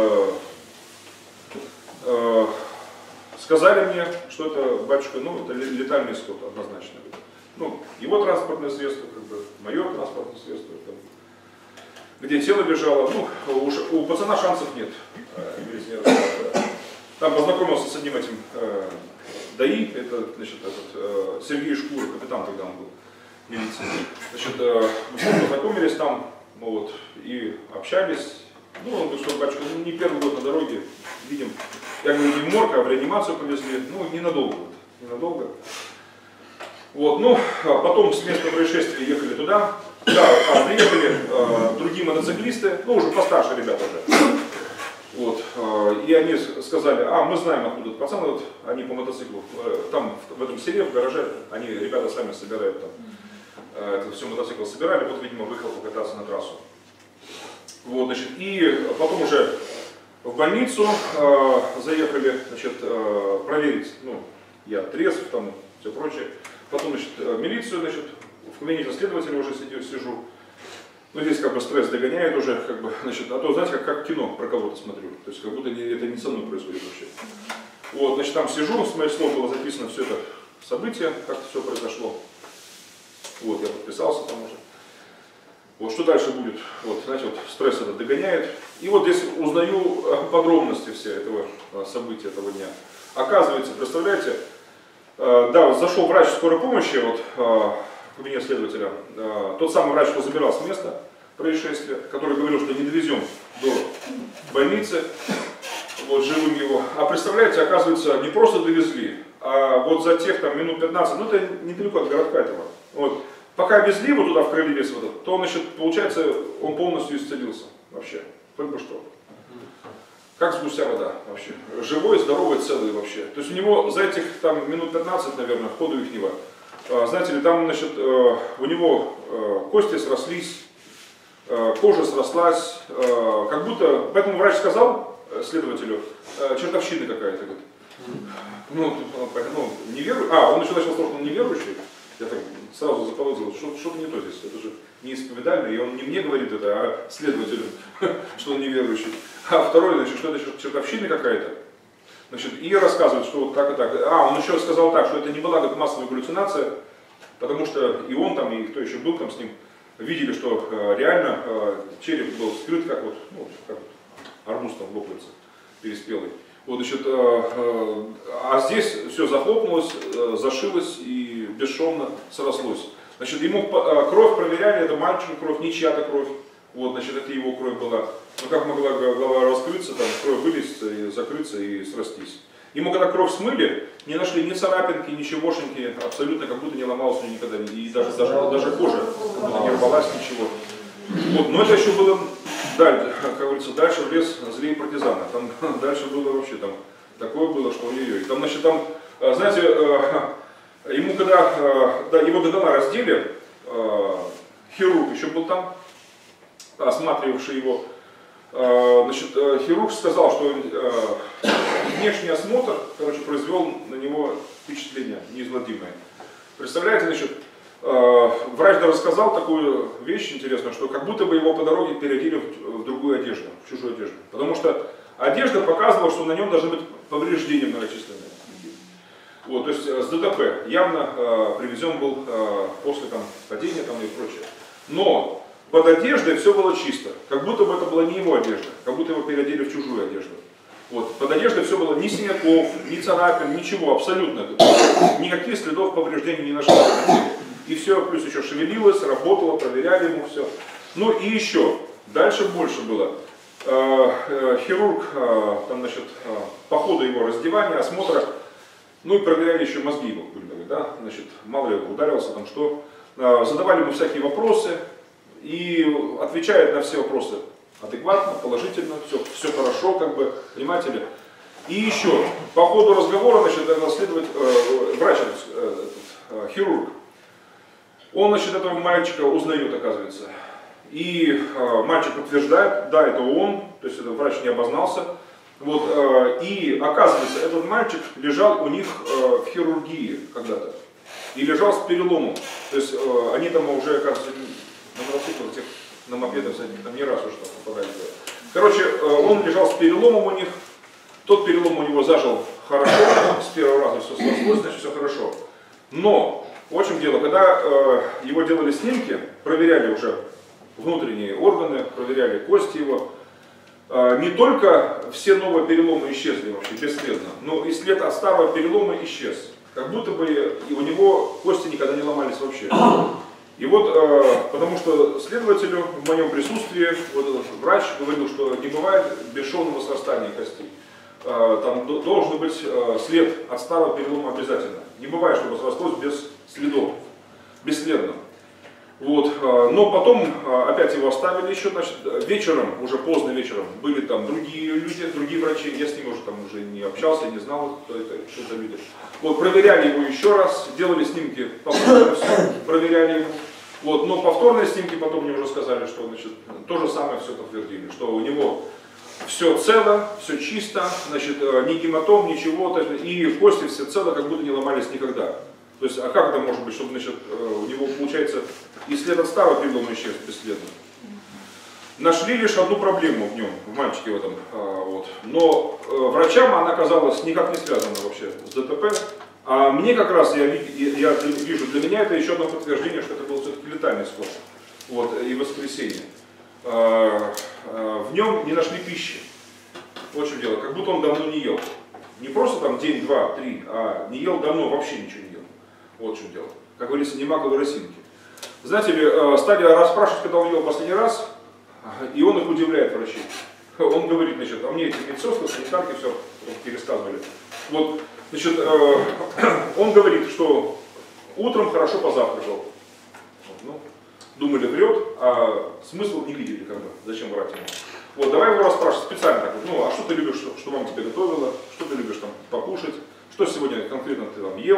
сказали мне, что это, батюшка, ну, это летальный исход, однозначно. Ну, его транспортное средство, как бы, мое транспортное средство, там, где тело лежало, ну, у пацана шансов нет. Там познакомился с одним этим ДАИ, это, значит, этот, Сергей Шкура, капитан тогда он был, милиции. Значит, мы с ним познакомились там, вот, и общались. Ну, он говорит, что, батюшка, ну, не первый год на дороге, видим. Я говорю, не в морг, а в реанимацию повезли. Ну, ненадолго. Ненадолго. Вот, ну, потом с места происшествия ехали туда. Да, приехали другие мотоциклисты, ну, уже постарше ребята уже. Вот, и они сказали, мы знаем, откуда этот пацан, вот, они по мотоциклу, там, в этом селе, в гараже, они, ребята сами собирают там, это все мотоцикл собирали, вот, видимо, выехал покататься на трассу. Вот, значит, и потом уже в больницу заехали, значит, проверить, ну, я трезв, там, все прочее. Потом, значит, милицию, значит, в кабинете следователя уже сижу. Ну, здесь как бы стресс догоняет уже, как бы, значит, а то, знаете, как кино про кого-то смотрю. То есть, как будто это не со мной происходит вообще. Вот, значит, там сижу, с моих слов было записано все это событие, как все произошло. Вот, я подписался там уже. Вот, что дальше будет? Вот, знаете, вот стресс это догоняет. И вот здесь узнаю подробности все этого события, этого дня. Оказывается, представляете, да, вот зашел врач скорой помощи, вот, в кабинет следователя, тот самый врач, кто забирал с места происшествия, который говорил, что не довезем до больницы, вот, живым его. А представляете, оказывается, не просто довезли, а вот за тех там минут 15, ну это недалеко от городка этого. Вот. Пока везли его туда, в Крыльевец, вот, то, значит, получается, он полностью исцелился вообще. Только что. Как сгустя вода вообще. Живой, здоровый, целый вообще. То есть у него за этих там минут 15, наверное, ходу ихнего, знаете ли, там, значит, у него кости срослись, кожа срослась, как будто, поэтому врач сказал следователю, чертовщина какая-то, говорит. Ну, неверующий, он еще начал с того, что он неверующий, я так сразу заподозрил, что-то не то здесь, это же неисповедально, и он не мне говорит это, а следователю, что он неверующий. А второй, значит, что это чертовщина какая-то. Значит, и рассказывает, что вот так и так. Он еще сказал так, что это не была как массовая галлюцинация, потому что и он там, и кто еще был там с ним, видели, что реально череп был скрыт, как вот, как арбуз там лопается переспелый. Вот, значит, а здесь все захлопнулось, зашилось и бесшовно срослось. Значит, ему кровь проверяли, это мальчик кровь, не чья-то кровь. Вот, значит, это его кровь была. Но как могла голова раскрыться, там кровь вылезть, и закрыться и срастись. Ему когда кровь смыли, не нашли ни царапинки, ничегошеньки, абсолютно как будто не ломалась у него никогда, и даже кожа не рвалась, ничего. Вот, но это еще было, как говорится, дальше в лес злее партизана. Там дальше было вообще, там такое было, что ой-ой-ой. Там, значит, там, знаете, ему когда его догона раздели, хирург еще был там, осматривавший его, значит, хирург сказал, что внешний осмотр, произвел на него впечатление неизгладимое. Представляете, значит, врач даже сказал такую вещь интересную, что как будто бы его по дороге переодели в другую одежду, в чужую одежду. Потому что одежда показывала, что на нем должны быть повреждения многочисленные. Вот, то есть с ДТП явно привезен был после там, падения там, и прочее. Но под одеждой все было чисто, как будто бы это была не его одежда, как будто его переодели в чужую одежду. Вот, под одеждой все было ни синяков, ни царапин, ничего, абсолютно. Никаких следов повреждений не нашли. И все, плюс еще шевелилось, работало, проверяли ему все. Ну и еще, дальше больше было. Хирург, там, значит, по ходу его раздевания, осмотра, ну и проверяли еще мозги его, да, значит, мало ли ударился, там что. Задавали ему всякие вопросы и отвечает на все вопросы адекватно, положительно, все хорошо, как бы, понимаете ли. И еще, по ходу разговора, значит, следовать врач, хирург, он, значит, этого мальчика узнает, оказывается. И мальчик подтверждает, да, это он, то есть этот врач не обознался. Вот, и оказывается, этот мальчик лежал у них в хирургии когда-то. И лежал с переломом. То есть они там уже, оказывается, на мотоциклах, на мопедах всяких, там не раз уже там попадали. Короче, он лежал с переломом у них. Тот перелом у него зажил хорошо, с первого раза все срослось, значит все хорошо. Но, в общем дело, когда его делали снимки, проверяли уже внутренние органы, проверяли кости его, не только все новые переломы исчезли вообще бесследно, но и след от старого перелома исчез. Как будто бы у него кости никогда не ломались вообще. И вот, потому что следователю в моем присутствии, вот этот врач говорил, что не бывает бесшовного срастания костей. Там должен быть след от старого перелома обязательно. Не бывает, чтобы срослось без следов, бесследно. Вот. Но потом опять его оставили еще, значит, вечером, уже поздно вечером, были там другие люди, другие врачи, я с ними уже там уже не общался, не знал, кто это, что это люди. Вот, проверяли его еще раз, делали снимки, повторно все, проверяли его. Вот, но повторные снимки потом мне уже сказали, что, значит, то же самое все подтвердили, что у него все цело, все чисто, значит, ни гематом, ничего, и кости все целы, как будто не ломались никогда. То есть, а как это может быть, чтобы, значит, у него получается и след от старого перелома исчез бесследно? Нашли лишь одну проблему в нем, в мальчике в этом. Вот. Но врачам она оказалась никак не связана вообще с ДТП. А мне как раз, я вижу, для меня это еще одно подтверждение, что это был все-таки летальный исход. Вот, и воскресенье. В нем не нашли пищи. Вот в чем дело, как будто он давно не ел. Не просто там день, два, три, а не ел давно, вообще ничего не ел. Вот в чем дело. Как говорится, не маковой росинки. Знаете ли, стали расспрашивать, когда он ел последний раз, и он их удивляет, врачей. Он говорит, значит, а мне эти медсестры, санитарки все пересказывали. Вот, значит, он говорит, что утром хорошо позавтракал. Ну, думали, врет, а смысл не видели, как бы, зачем врать ему. Вот, давай его расспрашивать специально так вот, ну, а что ты любишь, что мама тебе готовила, что ты любишь там покушать, что сегодня конкретно ты там ел,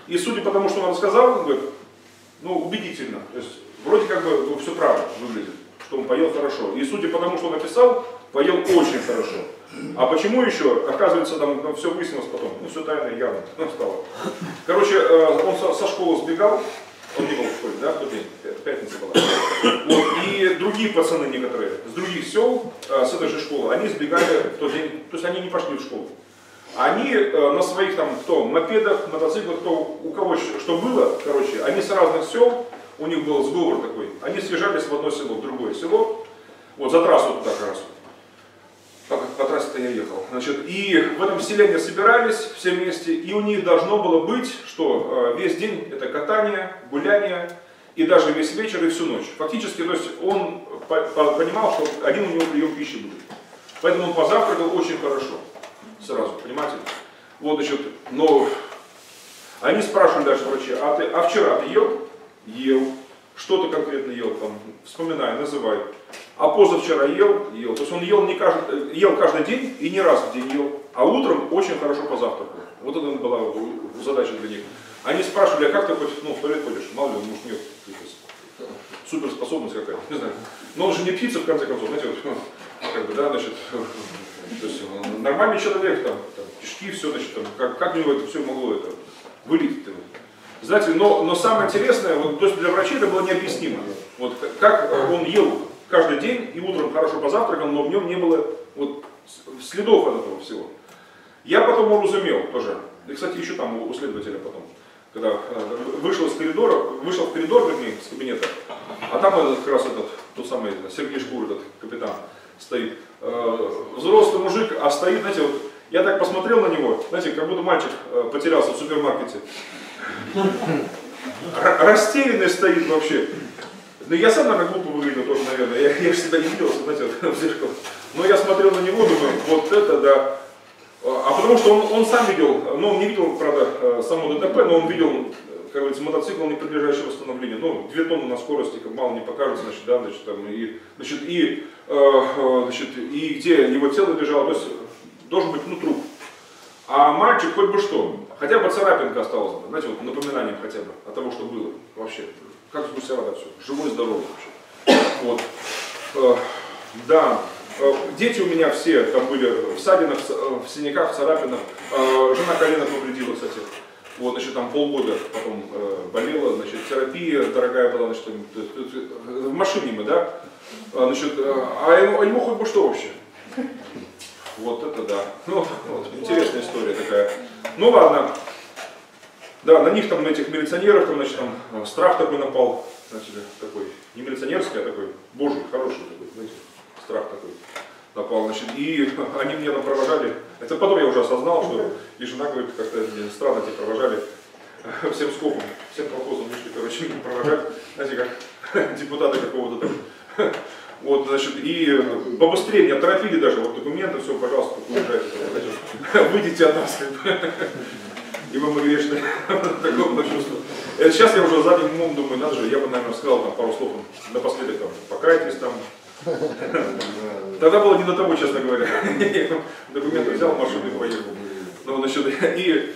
И судя по тому, что он рассказал, он говорит, ну, убедительно. То есть, вроде как бы ну, все правильно выглядит, что он поел хорошо. И судя по тому, что он написал, поел очень хорошо. А почему еще? Оказывается, там все выяснилось потом. Ну, все тайно и явно стало. Короче, он со школы сбегал. Он не был в школе, да, в тот день? Это пятница была. Вот. И другие пацаны некоторые с других сел, с этой же школы, они сбегали в тот день. То есть они не пошли в школу. Они на своих там, кто, мопедах, мотоциклах, кто, у кого что было, короче, они с разных сел, у них был сговор такой, они съезжались в одно село, в другое село, вот за трассу туда как раз, по трассе-то я ехал, значит, и в этом селе они собирались все вместе, и у них должно было быть, что весь день это катание, гуляние, и даже весь вечер и всю ночь. Фактически, то есть он понимал, что один у него прием пищи будет, поэтому он позавтракал очень хорошо. Сразу, понимаете? Вот, значит, но они спрашивали дальше врачи, а вчера ты ел? Ел. Что ты конкретно ел? Там, вспоминай, называй. А позавчера ел? Ел. То есть он ел, ел каждый день и не раз в день ел. А утром очень хорошо позавтракал. Вот это была задача для них. Они спрашивали, а как ты хоть в туалет ходишь? Мало ли, может, нет суперспособность какая-то, не знаю. Но он же не птица, в конце концов, знаете, вот, как бы, да, значит, то есть нормальный человек, там кишки, все, значит, там, как у него это все могло это вылить? Знаете, но самое интересное, вот, то есть для врачей это было необъяснимо. Вот, как он ел каждый день и утром хорошо позавтракал, но в нем не было вот, следов от этого всего. Я потом уразумел тоже, и, кстати, еще там у следователя потом, когда вышел в коридор, вернее, из кабинета, а там как раз тот самый Сергей Шкур, этот капитан, стоит. Взрослый мужик, а стоит, знаете, вот, я так посмотрел на него, знаете, как будто мальчик потерялся в супермаркете. Растерянный стоит вообще. Ну я сам, наверное, глупо выглядел тоже, наверное, я же себя не видел, знаете, в зеркало. Но я смотрел на него, думаю, вот это да. А потому что он сам видел, но он не видел, правда, само ДТП, но он видел, как говорится, мотоцикл, не подлежащий восстановлению. Ну, 2 тонны на скорости, как мало не покажется, значит, да, значит, там, и где его тело лежало, то есть должен быть, ну, труп. А мальчик хоть бы что, хотя бы царапинка осталась бы, знаете, вот напоминанием хотя бы от того, что было вообще. Как спустя вода все, живой, здоровый вообще. Вот. Да. Дети у меня все там были в ссадинах, в синяках, в царапинах. Жена колено повредила, кстати. Вот, значит, там полгода потом болела, значит, терапия дорогая была, значит, в машине мы, да. Значит, а ему хоть бы что вообще. Вот это да. Ну, вот, интересная история такая. Ну ладно. Да, на них там, на этих милиционеров, там, значит, там страх такой напал. Значит, такой, не милиционерский, а такой божий, хороший такой, знаете. Страх такой напал, значит, и они меня там провожали. Это потом я уже осознал, что и жена говорит, как-то странно тебя провожали всем скопом, всем колхозом вышли, короче, меня провожать, знаете, как депутаты какого-то там. Вот, значит, и побыстрее меня торопили даже, вот документы, все, пожалуйста, уезжайте, выйдите от нас, и вы мы грешны, такого чувства. Это сейчас я уже задним умом думаю, надо же, я бы, наверное, сказал там пару слов напоследок, там, покайтесь там. Тогда было не до того, честно говоря. Документы взял, машину и поехал. Ну, значит, и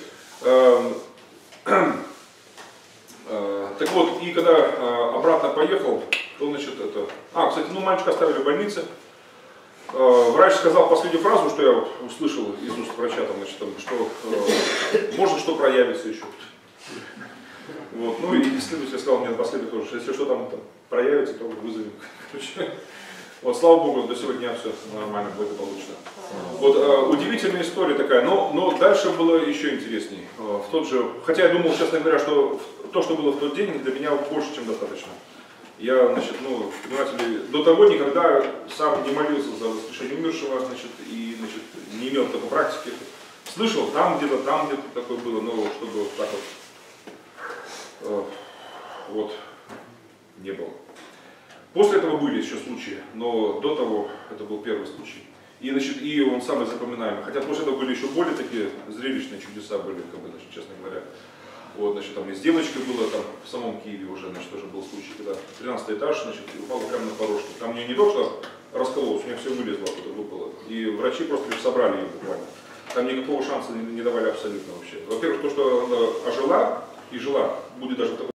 так вот, и когда обратно поехал, то, значит, это... кстати, ну, мальчика оставили в больнице. Врач сказал последнюю фразу, что я вот услышал из уст врача, там, значит, там, что может что проявится еще. Вот, ну и следователь сказал мне напоследок тоже, что если что там проявится, то вызовем. Вот, слава Богу, до сегодня все нормально будет получено. Вот, удивительная история такая, но дальше было еще интересней. В тот же, хотя я думал, честно говоря, что то, что было в тот день, для меня больше, чем достаточно. Я, значит, ну, понимаете ли, до того никогда сам не молился за воскрешение умершего, значит, и, значит, не имел такой практики. Слышал, там где-то такое было, но чтобы вот так вот не было. После этого были еще случаи, но до того это был первый случай. И, значит, и он самый запоминаемый. Хотя после этого были еще более такие зрелищные чудеса были, как бы, значит, честно говоря. Вот, значит, там и с девочкой было, там в самом Киеве уже, значит, тоже был случай, когда 13 этаж, значит, упала прямо на порожке. Там мне не то, что раскололось, у меня все вылезло, оттуда выпало. И врачи просто лишь собрали ее буквально. Там никакого шанса не давали абсолютно вообще. Во-первых, то, что она ожила, и жила, будет даже в таком